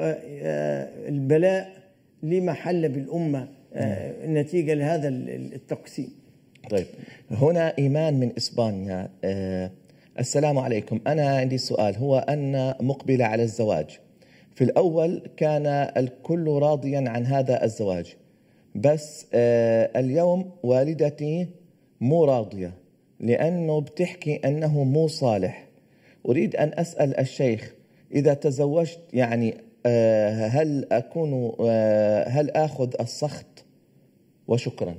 البلاء لما حل بالأمة نتيجة لهذا التقسيم. طيب هنا إيمان من إسبانيا. السلام عليكم، أنا عندي سؤال، هو أن مقبلة على الزواج. في الأول كان الكل راضيا عن هذا الزواج، بس اليوم والدتي مو راضية لأنه بتحكي أنه مو صالح. أريد أن أسأل الشيخ إذا تزوجت يعني هل أكون هل آخذ السخط؟ وشكرا.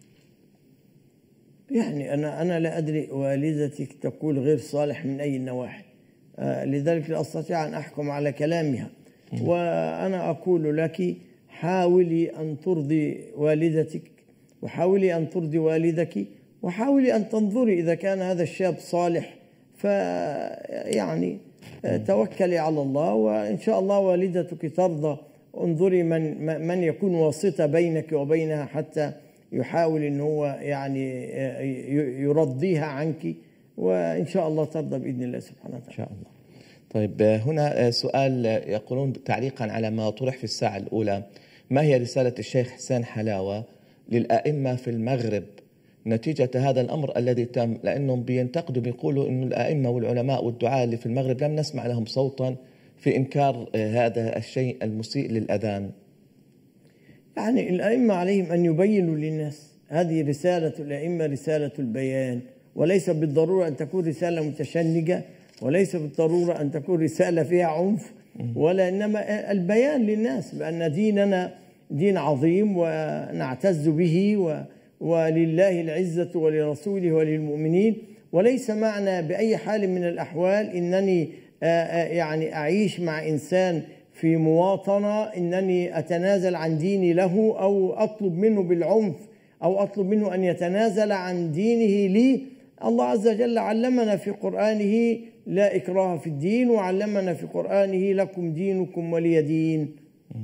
يعني أنا أنا لا أدري والدتك تقول غير صالح من أي النواحي، لذلك لا أستطيع أن أحكم على كلامها. وأنا أقول لك حاولي أن ترضي والدتك، وحاولي أن ترضي والدك، وحاولي أن تنظري إذا كان هذا الشاب صالح فيعني توكلي على الله، وإن شاء الله والدتك ترضى. انظري من من يكون واسطة بينك وبينها حتى يحاول أن هو يعني يرضيها عنك، وإن شاء الله ترضى بإذن الله سبحانه وتعالى. إن شاء الله. طيب هنا سؤال يقولون تعليقا على ما طرح في الساعة الأولى، ما هي رسالة الشيخ حسين حلاوة للأئمة في المغرب نتيجة هذا الأمر الذي تم؟ لأنهم بينتقدوا بيقولوا أن الأئمة والعلماء والدعاء اللي في المغرب لم نسمع لهم صوتا في إنكار هذا الشيء المسيء للأذان. يعني الأئمة عليهم أن يبينوا للناس، هذه رسالة الأئمة رسالة البيان، وليس بالضرورة أن تكون رسالة متشنجة، وليس بالضرورة أن تكون رسالة فيها عنف، ولا إنما البيان للناس بأن ديننا دين عظيم ونعتز به، و ولله العزة ولرسوله وللمؤمنين، وليس معنى بأي حال من الأحوال إنني يعني أعيش مع إنسان في مواطنة إنني أتنازل عن ديني له أو أطلب منه بالعنف أو أطلب منه أن يتنازل عن دينه لي. الله عز وجل علمنا في قرآنه لا إكراه في الدين، وعلمنا في قرآنه لكم دينكم ولي دين.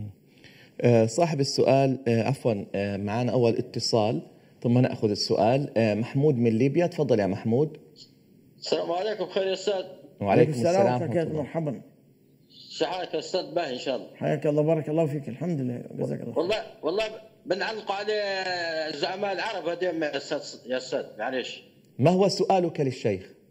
صاحب السؤال عفوا معنا أول اتصال ثم نأخذ السؤال. محمود من ليبيا، تفضل يا محمود. السلام عليكم. خير يا أستاذ. وعليكم السلام ورحمة الله. مرحبا. صحتك يا أستاذ باهي إن شاء الله. حياك الله، بارك الله فيك. الحمد لله، جزاك الله. والله والله بنعلق على زعماء العرب هذول يا أستاذ يا أستاذ معليش. ما هو سؤالك للشيخ؟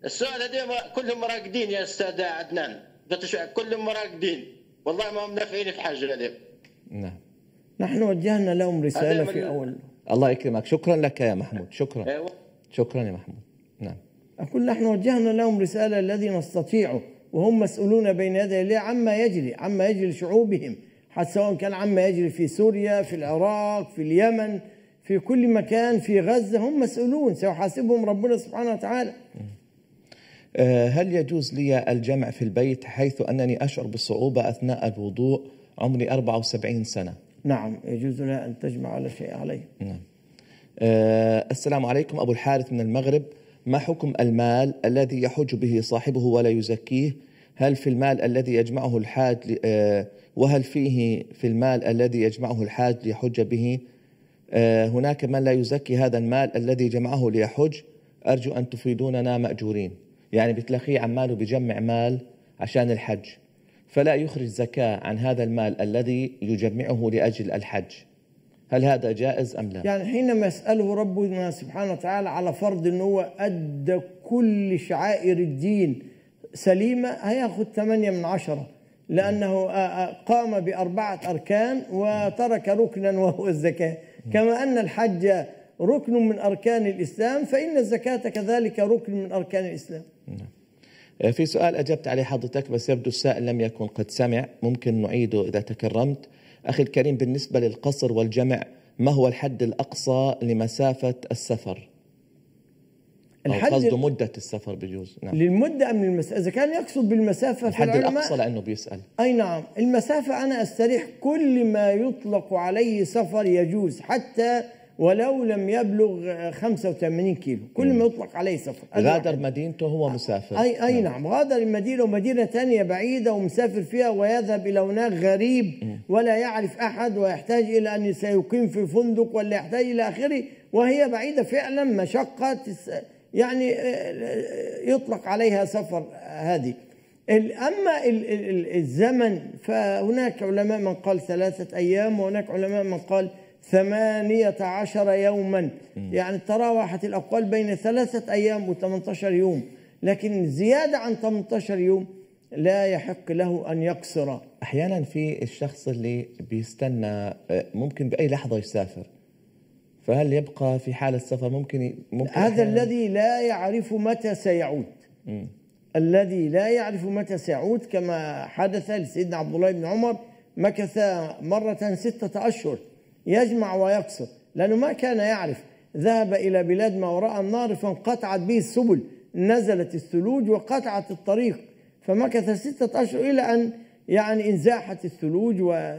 السؤال هذول كلهم مراقدين يا استاذ عدنان، كلهم مراقدين والله ما هم نافعين في حاجه هذول. نعم. نحن وجهنا لهم رسالة في أول. الله يكرمك، شكرا لك يا محمود، شكرا. أيوة. شكرا يا محمود. نعم. أقول نحن وجهنا لهم رسالة الذي نستطيعه، وهم مسؤولون بين يدي الله عما يجري عما يجري لشعوبهم، حتى سواء كان عما يجري في سوريا، في العراق، في اليمن، في كل مكان، في غزة، هم مسؤولون سيحاسبهم ربنا سبحانه وتعالى. هل يجوز لي الجمع في البيت حيث أنني أشعر بالصعوبة أثناء الوضوء؟ عمري أربعة وسبعين سنة. نعم، يجوز لها أن تجمع على شيء عليه. نعم. أه السلام عليكم، أبو الحارث من المغرب. ما حكم المال الذي يحج به صاحبه ولا يزكيه؟ هل في المال الذي يجمعه الحاج أه وهل فيه في المال الذي يجمعه الحاج ليحج به أه هناك من لا يزكي هذا المال الذي جمعه ليحج؟ أرجو أن تفيدوننا مأجورين. يعني بتلاقيه عماله بجمع مال عشان الحج، فلا يخرج زكاة عن هذا المال الذي يجمعه لأجل الحج، هل هذا جائز أم لا؟ يعني حينما يسأله ربنا سبحانه وتعالى على فرض أنه هو أدى كل شعائر الدين سليمة، هياخد ثمانية من عشرة، لأنه قام بأربعة أركان وترك ركنا وهو الزكاة. كما أن الحج ركن من أركان الإسلام، فإن الزكاة كذلك ركن من أركان الإسلام. في سؤال أجبت عليه حضرتك بس يبدو السائل لم يكن قد سمع، ممكن نعيده إذا تكرمت. أخي الكريم، بالنسبة للقصر والجمع ما هو الحد الأقصى لمسافة السفر؟ الحد قصده مدة السفر بجوز. نعم. للمدة أم للمسافة؟ إذا كان يقصد بالمسافة الحد الأقصى لأنه بيسأل. أي نعم، المسافة أنا أستريح كل ما يطلق عليه سفر يجوز، حتى ولو لم يبلغ خمسة وثمانين كيلو، كل ما يطلق عليه سفر. غادر مدينته هو مسافر. أي, أي نعم. نعم، غادر المدينة ومدينة ثانية بعيدة ومسافر فيها ويذهب إلى هناك غريب ولا يعرف أحد ويحتاج إلى أن سيقيم في فندق ولا يحتاج إلى آخره، وهي بعيدة فعلا مشقة يعني يطلق عليها سفر هذه. أما الزمن فهناك علماء من قال ثلاثة أيام وهناك علماء من قال ثمانية عشر يوما، يعني تراوحت الأقوال بين ثلاثة أيام وثمانية عشر يوم، لكن زيادة عن ثمانية عشر يوم لا يحق له أن يقصر. أحيانا في الشخص اللي بيستنى ممكن بأي لحظة يسافر، فهل يبقى في حال السفر؟ ممكن, ممكن هذا الذي لا يعرف متى سيعود. م. الذي لا يعرف متى سيعود، كما حدث لسيدنا عبد الله بن عمر، مكث مرة ستة أشهر يجمع ويقصر لأنه ما كان يعرف. ذهب إلى بلاد ما وراء النار فانقطعت به السبل، نزلت الثلوج وقطعت الطريق، فمكث ستة أشهر إلى أن يعني انزاحت الثلوج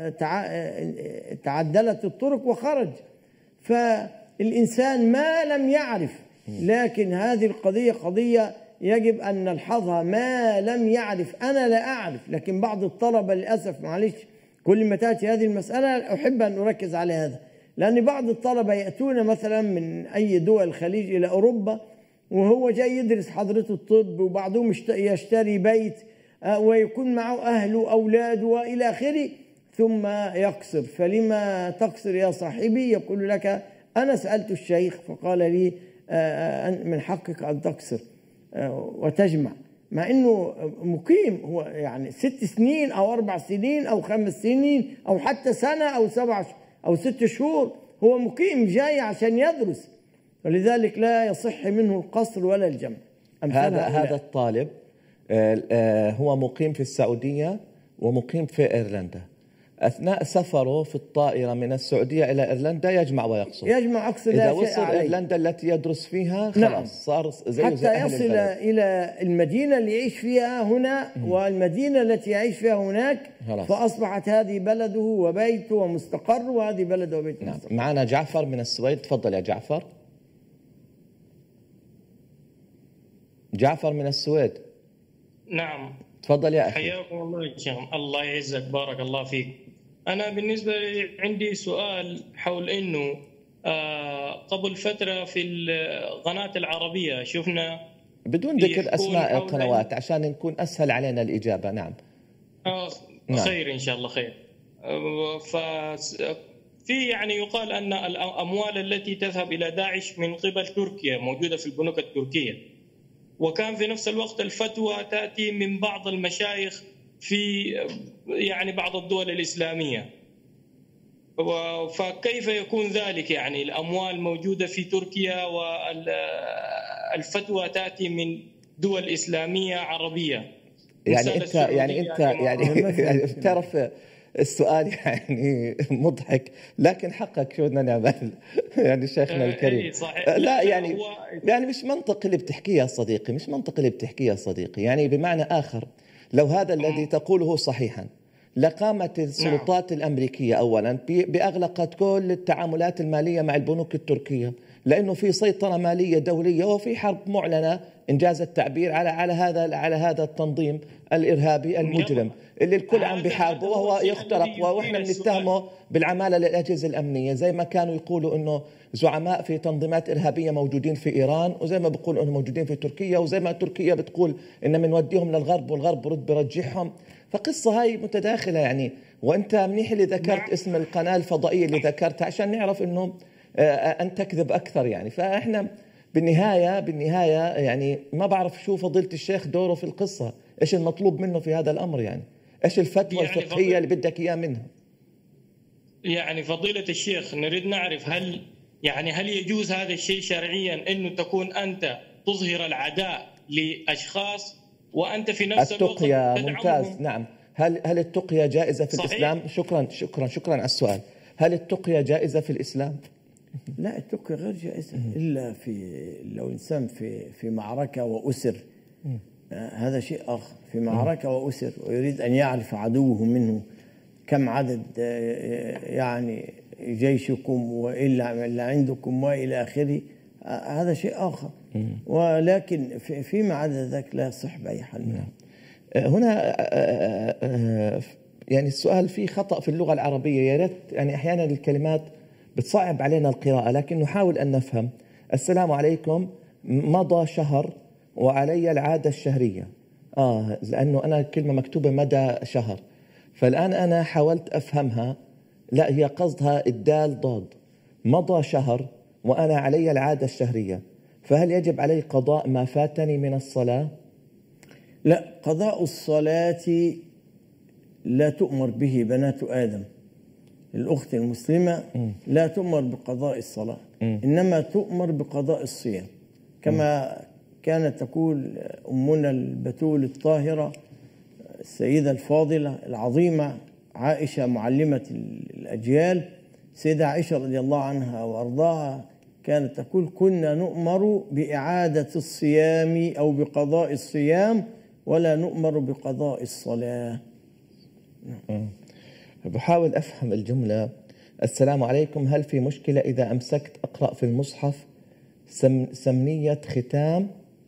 وتعدلت الطرق وخرج. فالإنسان ما لم يعرف، لكن هذه القضية قضية يجب أن نلحظها، ما لم يعرف. أنا لا أعرف، لكن بعض الطلبة للأسف، معلش كل ما تأتي هذه المسألة أحب أن أركز على هذا، لأن بعض الطلبة يأتون مثلا من أي دول الخليج إلى أوروبا وهو جاي يدرس حضرته الطب، وبعضهم يشتري بيت ويكون معه أهله أولاده وإلى آخره، ثم يقصر. فلما تقصر يا صاحبي؟ يقول لك أنا سألت الشيخ فقال لي من حقك أن تقصر وتجمع، مع أنه مقيم هو يعني ست سنين أو أربع سنين أو خمس سنين أو حتى سنة أو سبع أو ست شهور، هو مقيم جاي عشان يدرس، ولذلك لا يصح منه القصر ولا الجمع. هذا هذا الطالب هو مقيم في السعودية ومقيم في إيرلندا، أثناء سفره في الطائرة من السعودية إلى إيرلندا يجمع ويقصر. يجمع أقصر إذا وصل إيرلندا التي يدرس فيها خلاص. نعم. صار زي حتى زي أهل يصل البلد. إلى المدينة اللي يعيش فيها هنا م. والمدينة التي يعيش فيها هناك خلاص. فأصبحت هذه بلده وبيته ومستقر، وهذه بلده وبيته. نعم. معنا جعفر من السويد، تفضل يا جعفر. جعفر من السويد. نعم تفضل يا أخي. حياكم الله يا شيخ، الله يعزك، بارك الله فيك. أنا بالنسبة لي عندي سؤال حول إنه آه قبل فترة في القناة العربية شفنا بدون ذكر أسماء القنوات عشان نكون أسهل علينا الإجابة. نعم. آه نعم. خير إن شاء الله خير. آه ففي يعني يقال أن الأموال التي تذهب إلى داعش من قبل تركيا موجودة في البنوك التركية، وكان في نفس الوقت الفتوى تأتي من بعض المشايخ في يعني بعض الدول الإسلامية. فكيف يكون ذلك؟ يعني الأموال موجودة في تركيا والفتوى تأتي من دول إسلامية عربية. يعني أنت يعني أنت يعني, يعني تعرف السؤال يعني مضحك، لكن حقك شو بدنا نعمل يعني شيخنا الكريم. لا يعني يعني مش منطق اللي بتحكيه يا صديقي، مش منطق اللي بتحكيه يا صديقي. يعني بمعنى آخر، لو هذا الذي تقوله صحيحا لقامت السلطات نعم. الأمريكية أولا بأغلقت كل التعاملات المالية مع البنوك التركية، لأنه في سيطرة مالية دولية وفي حرب معلنة إنجاز التعبير على على هذا على هذا التنظيم الإرهابي المجرم اللي الكل عم بيحاربه وهو يخترق، وإحنا بنتهمه بالعمالة للأجهزة الأمنية، زي ما كانوا يقولوا إنه زعماء في تنظيمات إرهابية موجودين في إيران، وزي ما بيقولوا إنهم موجودين في تركيا، وزي ما تركيا بتقول إن بنوديهم للغرب والغرب برد برجعهم. فقصة هاي متداخلة يعني. وأنت منيح اللي ذكرت اسم القناة الفضائية اللي ذكرتها عشان نعرف إنه أن تكذب أكثر يعني. فإحنا بالنهاية بالنهاية يعني ما بعرف شو فضيلة الشيخ دوره في القصة، إيش المطلوب منه في هذا الأمر يعني، إيش الفتوى يعني الفقهية اللي بدك إياه منها؟ يعني فضيلة الشيخ نريد نعرف هل يعني هل يجوز هذا الشيء شرعيا إنه تكون أنت تظهر العداء لأشخاص وأنت في نفس الوقت التقية؟ ممتاز، نعم. هل هل التقية جائزة في صحيح. الإسلام؟ شكرا شكرا شكرا على السؤال. هل التقية جائزة في الإسلام؟ لا، التقية غير جائزة إلا في لو إنسان في في معركة وأسر، آه هذا شيء آخر. في معركة وأسر ويريد أن يعرف عدوه منه كم عدد آه يعني جيشكم وإلا اللي عندكم وإلى آخره، آه هذا شيء آخر. ولكن في فيما عدا ذلك لا يصح بأي حال. هنا يعني السؤال فيه خطأ في اللغة العربية، يا ريت يعني أحيانا الكلمات بتصعب علينا القراءة، لكن نحاول أن نفهم. السلام عليكم، مضى شهر وعلي العادة الشهرية. آه لأنه أنا الكلمة مكتوبة مدى شهر، فالآن أنا حاولت أفهمها، لا هي قصدها الدال ضاد، مضى شهر وأنا علي العادة الشهرية، فهل يجب علي قضاء ما فاتني من الصلاة؟ لا، قضاء الصلاة لا تؤمر به بنات آدم. الأخت المسلمة لا تؤمر بقضاء الصلاة، إنما تؤمر بقضاء الصيام، كما كانت تقول أمنا البتول الطاهرة السيدة الفاضلة العظيمة عائشة معلمة الأجيال، سيدة عائشة رضي الله عنها وأرضاها، كانت تقول كنا نؤمر بإعادة الصيام أو بقضاء الصيام ولا نؤمر بقضاء الصلاة. بحاول أفهم الجملة. السلام عليكم، هل في مشكلة إذا أمسكت أقرأ في المصحف سم سمنية ختام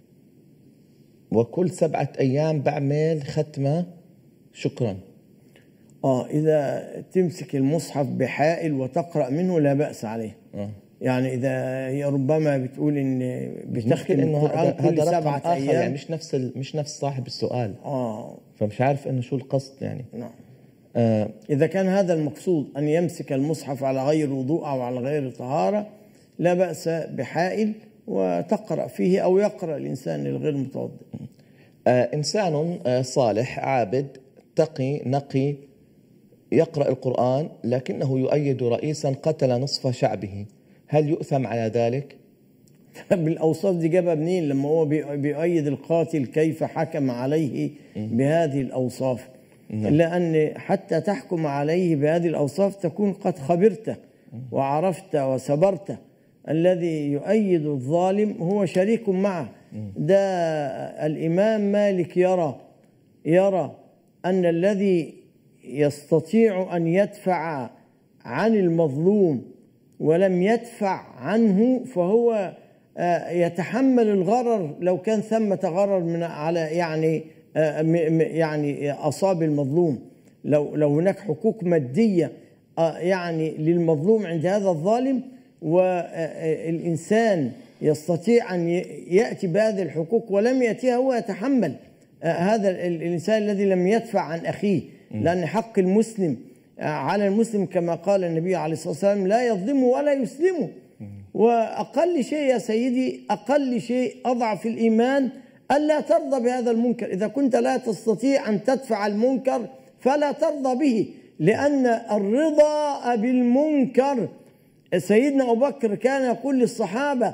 وكل سبعة أيام بعمل ختمة؟ شكرا. آه إذا تمسك المصحف بحائل وتقرأ منه لا بأس عليه. آه. يعني إذا هي ربما بتقول إن بتختم القرآن كل سبعة أيام، يعني مش نفس مش نفس صاحب السؤال. آه فمش عارف إنه شو القصد يعني. نعم. آه إذا كان هذا المقصود أن يمسك المصحف على غير وضوء أو على غير طهارة لا بأس بحائل وتقرأ فيه، أو يقرأ الإنسان الغير متوضئ. آه إنسان صالح عابد تقي نقي يقرأ القرآن لكنه يؤيد رئيسا قتل نصف شعبه، هل يؤثم على ذلك؟ بالأوصاف دي جابها منين لما هو بيؤيد القاتل؟ كيف حكم عليه بهذه الأوصاف؟ لأن حتى تحكم عليه بهذه الأوصاف تكون قد خبرته وعرفت وسبرت. الذي يؤيد الظالم هو شريك معه. ده الإمام مالك يرى يرى أن الذي يستطيع أن يدفع عن المظلوم ولم يدفع عنه فهو يتحمل الغرر لو كان ثمة غرر من على يعني يعني أصاب المظلوم. لو لو هناك حقوق مادية يعني للمظلوم عند هذا الظالم والإنسان يستطيع أن يأتي بهذه الحقوق ولم يأتيها، هو يتحمل هذا الإنسان الذي لم يدفع عن أخيه، لأن حق المسلم على المسلم كما قال النبي عليه الصلاة والسلام لا يظلمه ولا يسلمه. وأقل شيء يا سيدي، أقل شيء أضعف الإيمان ألا ترضى بهذا المنكر. إذا كنت لا تستطيع أن تدفع المنكر فلا ترضى به، لأن الرضا بالمنكر، سيدنا أبو بكر كان يقول للصحابة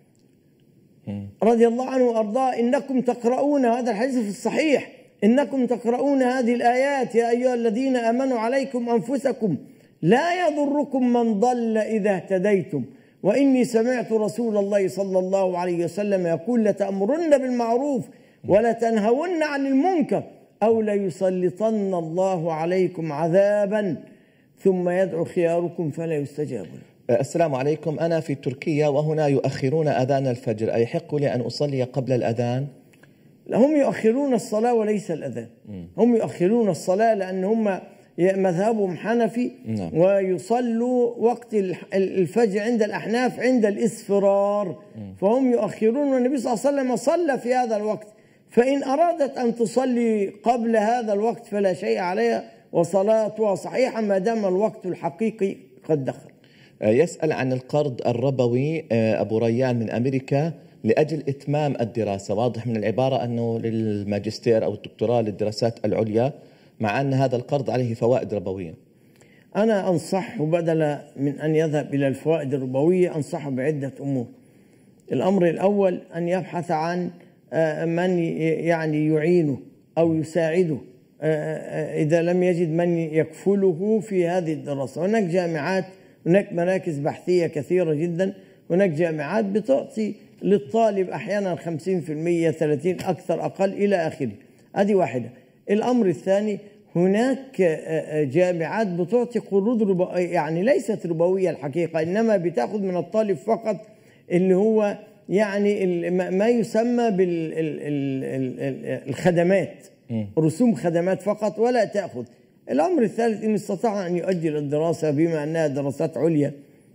رضي الله عنه وأرضاه: إنكم تقرؤون، هذا الحديث في الصحيح، إنكم تقرؤون هذه الآيات يا أيها الذين آمنوا عليكم أنفسكم لا يضركم من ضل إذا اهتديتم، وإني سمعت رسول الله صلى الله عليه وسلم يقول: لتأمرن بالمعروف ولتنهون عن المنكر أو ليسلطن الله عليكم عذابا ثم يدعو خياركم فلا يستجاب له. السلام عليكم، أنا في تركيا وهنا يؤخرون أذان الفجر، أيحق لي أن أصلي قبل الأذان؟ هم يؤخرون الصلاة وليس الأذان. هم يؤخرون الصلاة لأن هم مذهبهم حنفي، نعم. ويصلوا وقت الفجر عند الأحناف عند الإسفرار، فهم يؤخرون، والنبي صلى الله عليه وسلم صلى في هذا الوقت، فإن أرادت أن تصلي قبل هذا الوقت فلا شيء عليها وصلاتها صحيحة ما دام الوقت الحقيقي قد دخل. يسأل عن القرض الربوي أبو ريان من أمريكا لأجل إتمام الدراسة، واضح من العبارة أنه للماجستير أو الدكتوراه للدراسات العليا، مع أن هذا القرض عليه فوائد ربوية. أنا أنصحه بدل من أن يذهب إلى الفوائد الربوية أنصحه بعدة أمور. الأمر الأول أن يبحث عن من يعني يعينه أو يساعده إذا لم يجد من يكفله في هذه الدراسة. هناك جامعات، هناك مراكز بحثية كثيرة جدا، هناك جامعات بتعطي للطالب أحيانا خمسين بالمئة ثلاثين أكثر أقل إلى آخره. هذه واحدة. الأمر الثاني، هناك جامعات بتعطي قروض ربوية، يعني ليست ربوية الحقيقة، إنما بتأخذ من الطالب فقط اللي هو يعني ما يسمى بالخدمات، رسوم خدمات فقط ولا تأخذ. الأمر الثالث، إن استطاع أن يؤجل الدراسة بما أنها دراسات عليا،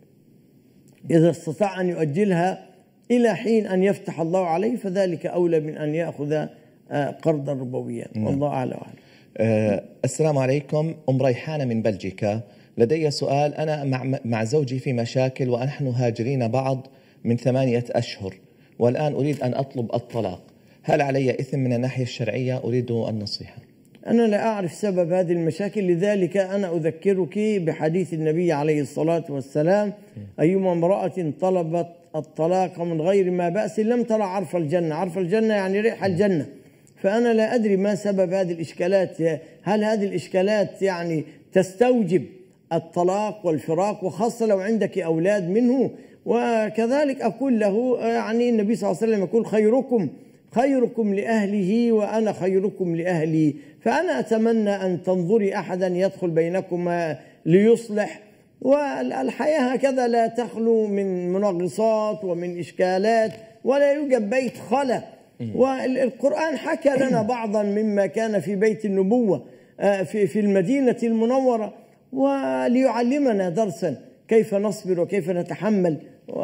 إذا استطاع أن يؤجلها إلى حين أن يفتح الله عليه فذلك أولى من أن يأخذ قرضا ربويا، والله أعلم. أه السلام عليكم، أم ريحانة من بلجيكا، لدي سؤال. أنا مع, مع زوجي في مشاكل ونحن هاجرين بعض من ثمانية أشهر، والآن أريد أن أطلب الطلاق، هل علي إثم من الناحية الشرعية؟ أريد النصيحة. أنا لا أعرف سبب هذه المشاكل، لذلك أنا أذكرك بحديث النبي عليه الصلاة والسلام: أيما امرأة طلبت الطلاق من غير ما بأس لم ترى عرف الجنة. عرف الجنة يعني ريح الجنة. فأنا لا أدري ما سبب هذه الإشكالات، هل هذه الإشكالات يعني تستوجب الطلاق والفراق، وخاصة لو عندك أولاد منه. وكذلك أقول له يعني النبي صلى الله عليه وسلم يقول: خيركم خيركم لأهله وأنا خيركم لأهلي. فأنا أتمنى أن تنظري أحدا يدخل بينكما ليصلح، والحياة هكذا لا تخلو من منغصات ومن إشكالات، ولا يوجد بيت خلا. والقرآن حكى لنا بعضا مما كان في بيت النبوة في في المدينة المنورة، وليعلمنا درسا كيف نصبر وكيف نتحمل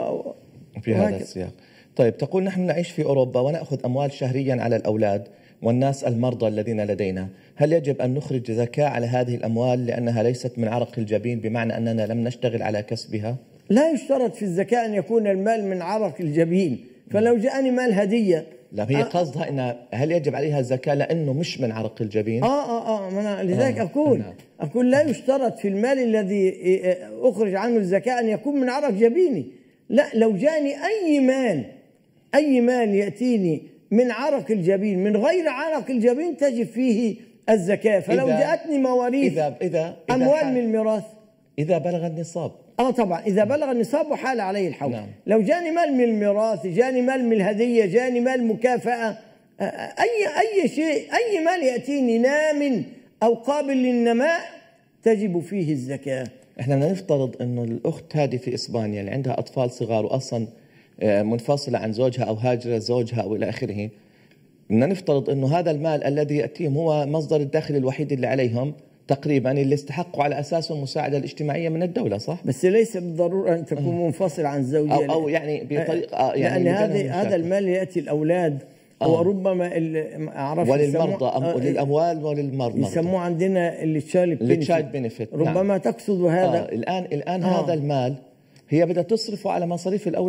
في هذا السياق. طيب، تقول: نحن نعيش في أوروبا ونأخذ أموال شهريا على الأولاد والناس المرضى الذين لدينا، هل يجب أن نخرج زكاة على هذه الأموال لأنها ليست من عرق الجبين، بمعنى أننا لم نشتغل على كسبها؟ لا يشترط في الزكاة أن يكون المال من عرق الجبين، فلو جاءني مال هدية. لا، هي قصدها إن هل يجب عليها الزكاة لأنه مش من عرق الجبين؟ آه آه آه أنا لذلك آه أقول نعم. أقول لا يشترط في المال الذي أخرج عنه الزكاة أن يكون من عرق جبيني. لا، لو جاني أي مال أي مال يأتيني من عرق الجبين من غير عرق الجبين تجب فيه الزكاة. فلو جاءتني مواريث إذا إذا أموال من الميراث إذا بلغ النصاب، اه طبعا اذا بلغ النصاب وحال عليه الحول. نعم. لو جاني مال من الميراث، جاني مال من الهديه، جاني مال مكافاه، اي اي شيء، اي مال ياتيني نام او قابل للنماء تجب فيه الزكاه. احنا بدنا نفترض انه الاخت هذه في اسبانيا اللي عندها اطفال صغار واصلا منفصله عن زوجها او هاجره زوجها او الى اخره، بدنا نفترض انه هذا المال الذي ياتيهم هو مصدر الدخل الوحيد اللي عليهم تقريبا، اللي استحقوا على اساسه المساعده الاجتماعيه من الدوله، صح؟ بس ليس بالضروره ان تكون منفصل عن زوجها، او او يعني بطريقه يعني لان هذا هذا المال ياتي الاولاد او آه. ربما عرفت وللمرضى آه وللاموال وللمرضى يسموه عندنا التشايلد بينفيت. ربما نعم. تقصد هذا آه. الان الان آه. هذا المال هي بدها تصرفه على مصاريف الاولاد،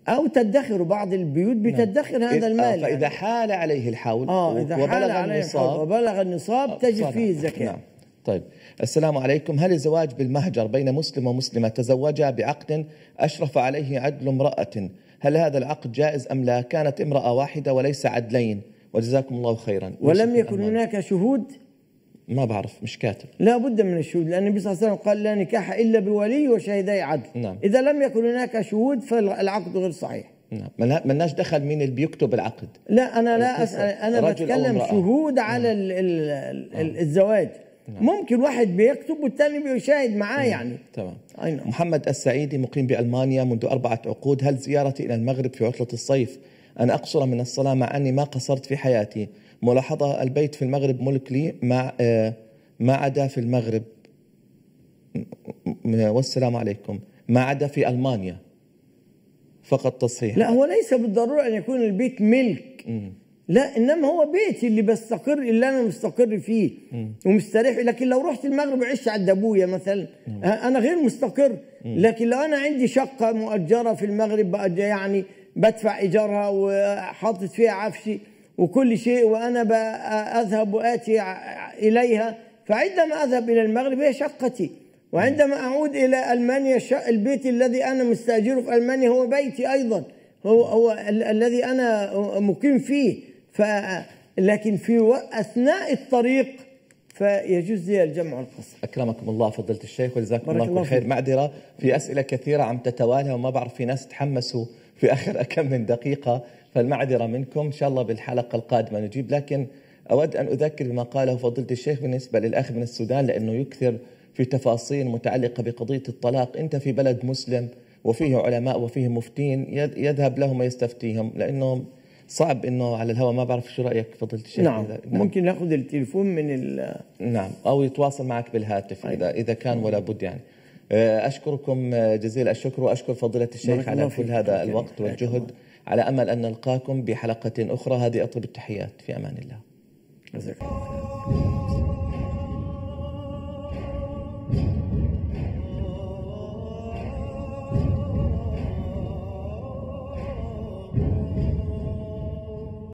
أو تدخر، بعض البيوت بتدخر نعم. هذا المال. آه فإذا حال عليه الحول آه إذا حال عليه الحول وبلغ النصاب تجب فيه الزكاة. نعم. طيب السلام عليكم، هل الزواج بالمهجر بين مسلم ومسلمة تزوجا بعقد أشرف عليه عدل امرأة، هل هذا العقد جائز أم لا؟ كانت امرأة واحدة وليس عدلين، وجزاكم الله خيرا. ولم يكن هناك شهود؟ ما بعرف، مش كاتب. لا بد من الشهود، لأن النبي صلى الله عليه وسلم قال لا نكاح إلا بولي وشهدي عدل. نعم. إذا لم يكن هناك شهود فالعقد غير صحيح. نعم. ملناش دخل مين اللي بيكتب العقد. لا أنا لا أسأل، أنا بتكلم شهود على ال ال ال الزواج. نعم. ممكن واحد بيكتب والثاني بيشاهد معاه. نعم. يعني تمام. نعم. محمد السعيدي مقيم بألمانيا منذ أربعة عقود، هل زيارتي إلى المغرب في عطلة الصيف أن أقصر من الصلاة مع أني ما قصرت في حياتي؟ ملاحظة، البيت في المغرب ملك لي مع آه ما عدا في المغرب، والسلام عليكم، ما عدا في ألمانيا فقط تصحيح. لا هو ليس بالضرورة أن يكون البيت ملك. م. لا إنما هو بيتي اللي بستقر، اللي أنا مستقر فيه م. ومستريح. لكن لو رحت المغرب وعشت عند أبويا مثلا م. أنا غير مستقر. م. لكن لو أنا عندي شقة مؤجرة في المغرب بقى يعني بدفع إيجارها وحاطط فيها عفشي وكل شيء، وأنا أذهب وآتي إليها، فعندما أذهب إلى المغرب هي شقتي، وعندما أعود إلى ألمانيا البيت الذي أنا مستأجره في ألمانيا هو بيتي أيضا، هو, هو ال الذي أنا مقيم فيه. ف لكن في أثناء الطريق فيجوز لي الجمع والقصر. أكرمكم الله فضيلة الشيخ وجزاكم الله كل خير. معذرة في أسئلة كثيرة عم تتوالى وما بعرف، في ناس تحمسوا في آخر كم من دقيقة، فالمعذرة منكم. إن شاء الله بالحلقة القادمة نجيب، لكن أود أن أذكر بما قاله فضيلة الشيخ بالنسبة للأخ من السودان، لأنه يكثر في تفاصيل متعلقة بقضية الطلاق. أنت في بلد مسلم وفيه علماء وفيه مفتين، يذهب لهم ويستفتيهم، لأنه صعب إنه على الهواء. ما بعرف شو رأيك فضيلة الشيخ؟ نعم. نعم ممكن ناخذ التليفون من ال نعم أو يتواصل معك بالهاتف إذا إذا كان ولا بد. يعني أشكركم جزيل الشكر، وأشكر فضيلة الشيخ على كل هذا الوقت والجهد، على أمل أن نلقاكم بحلقة أخرى. هذه أطيب التحيات، في أمان الله.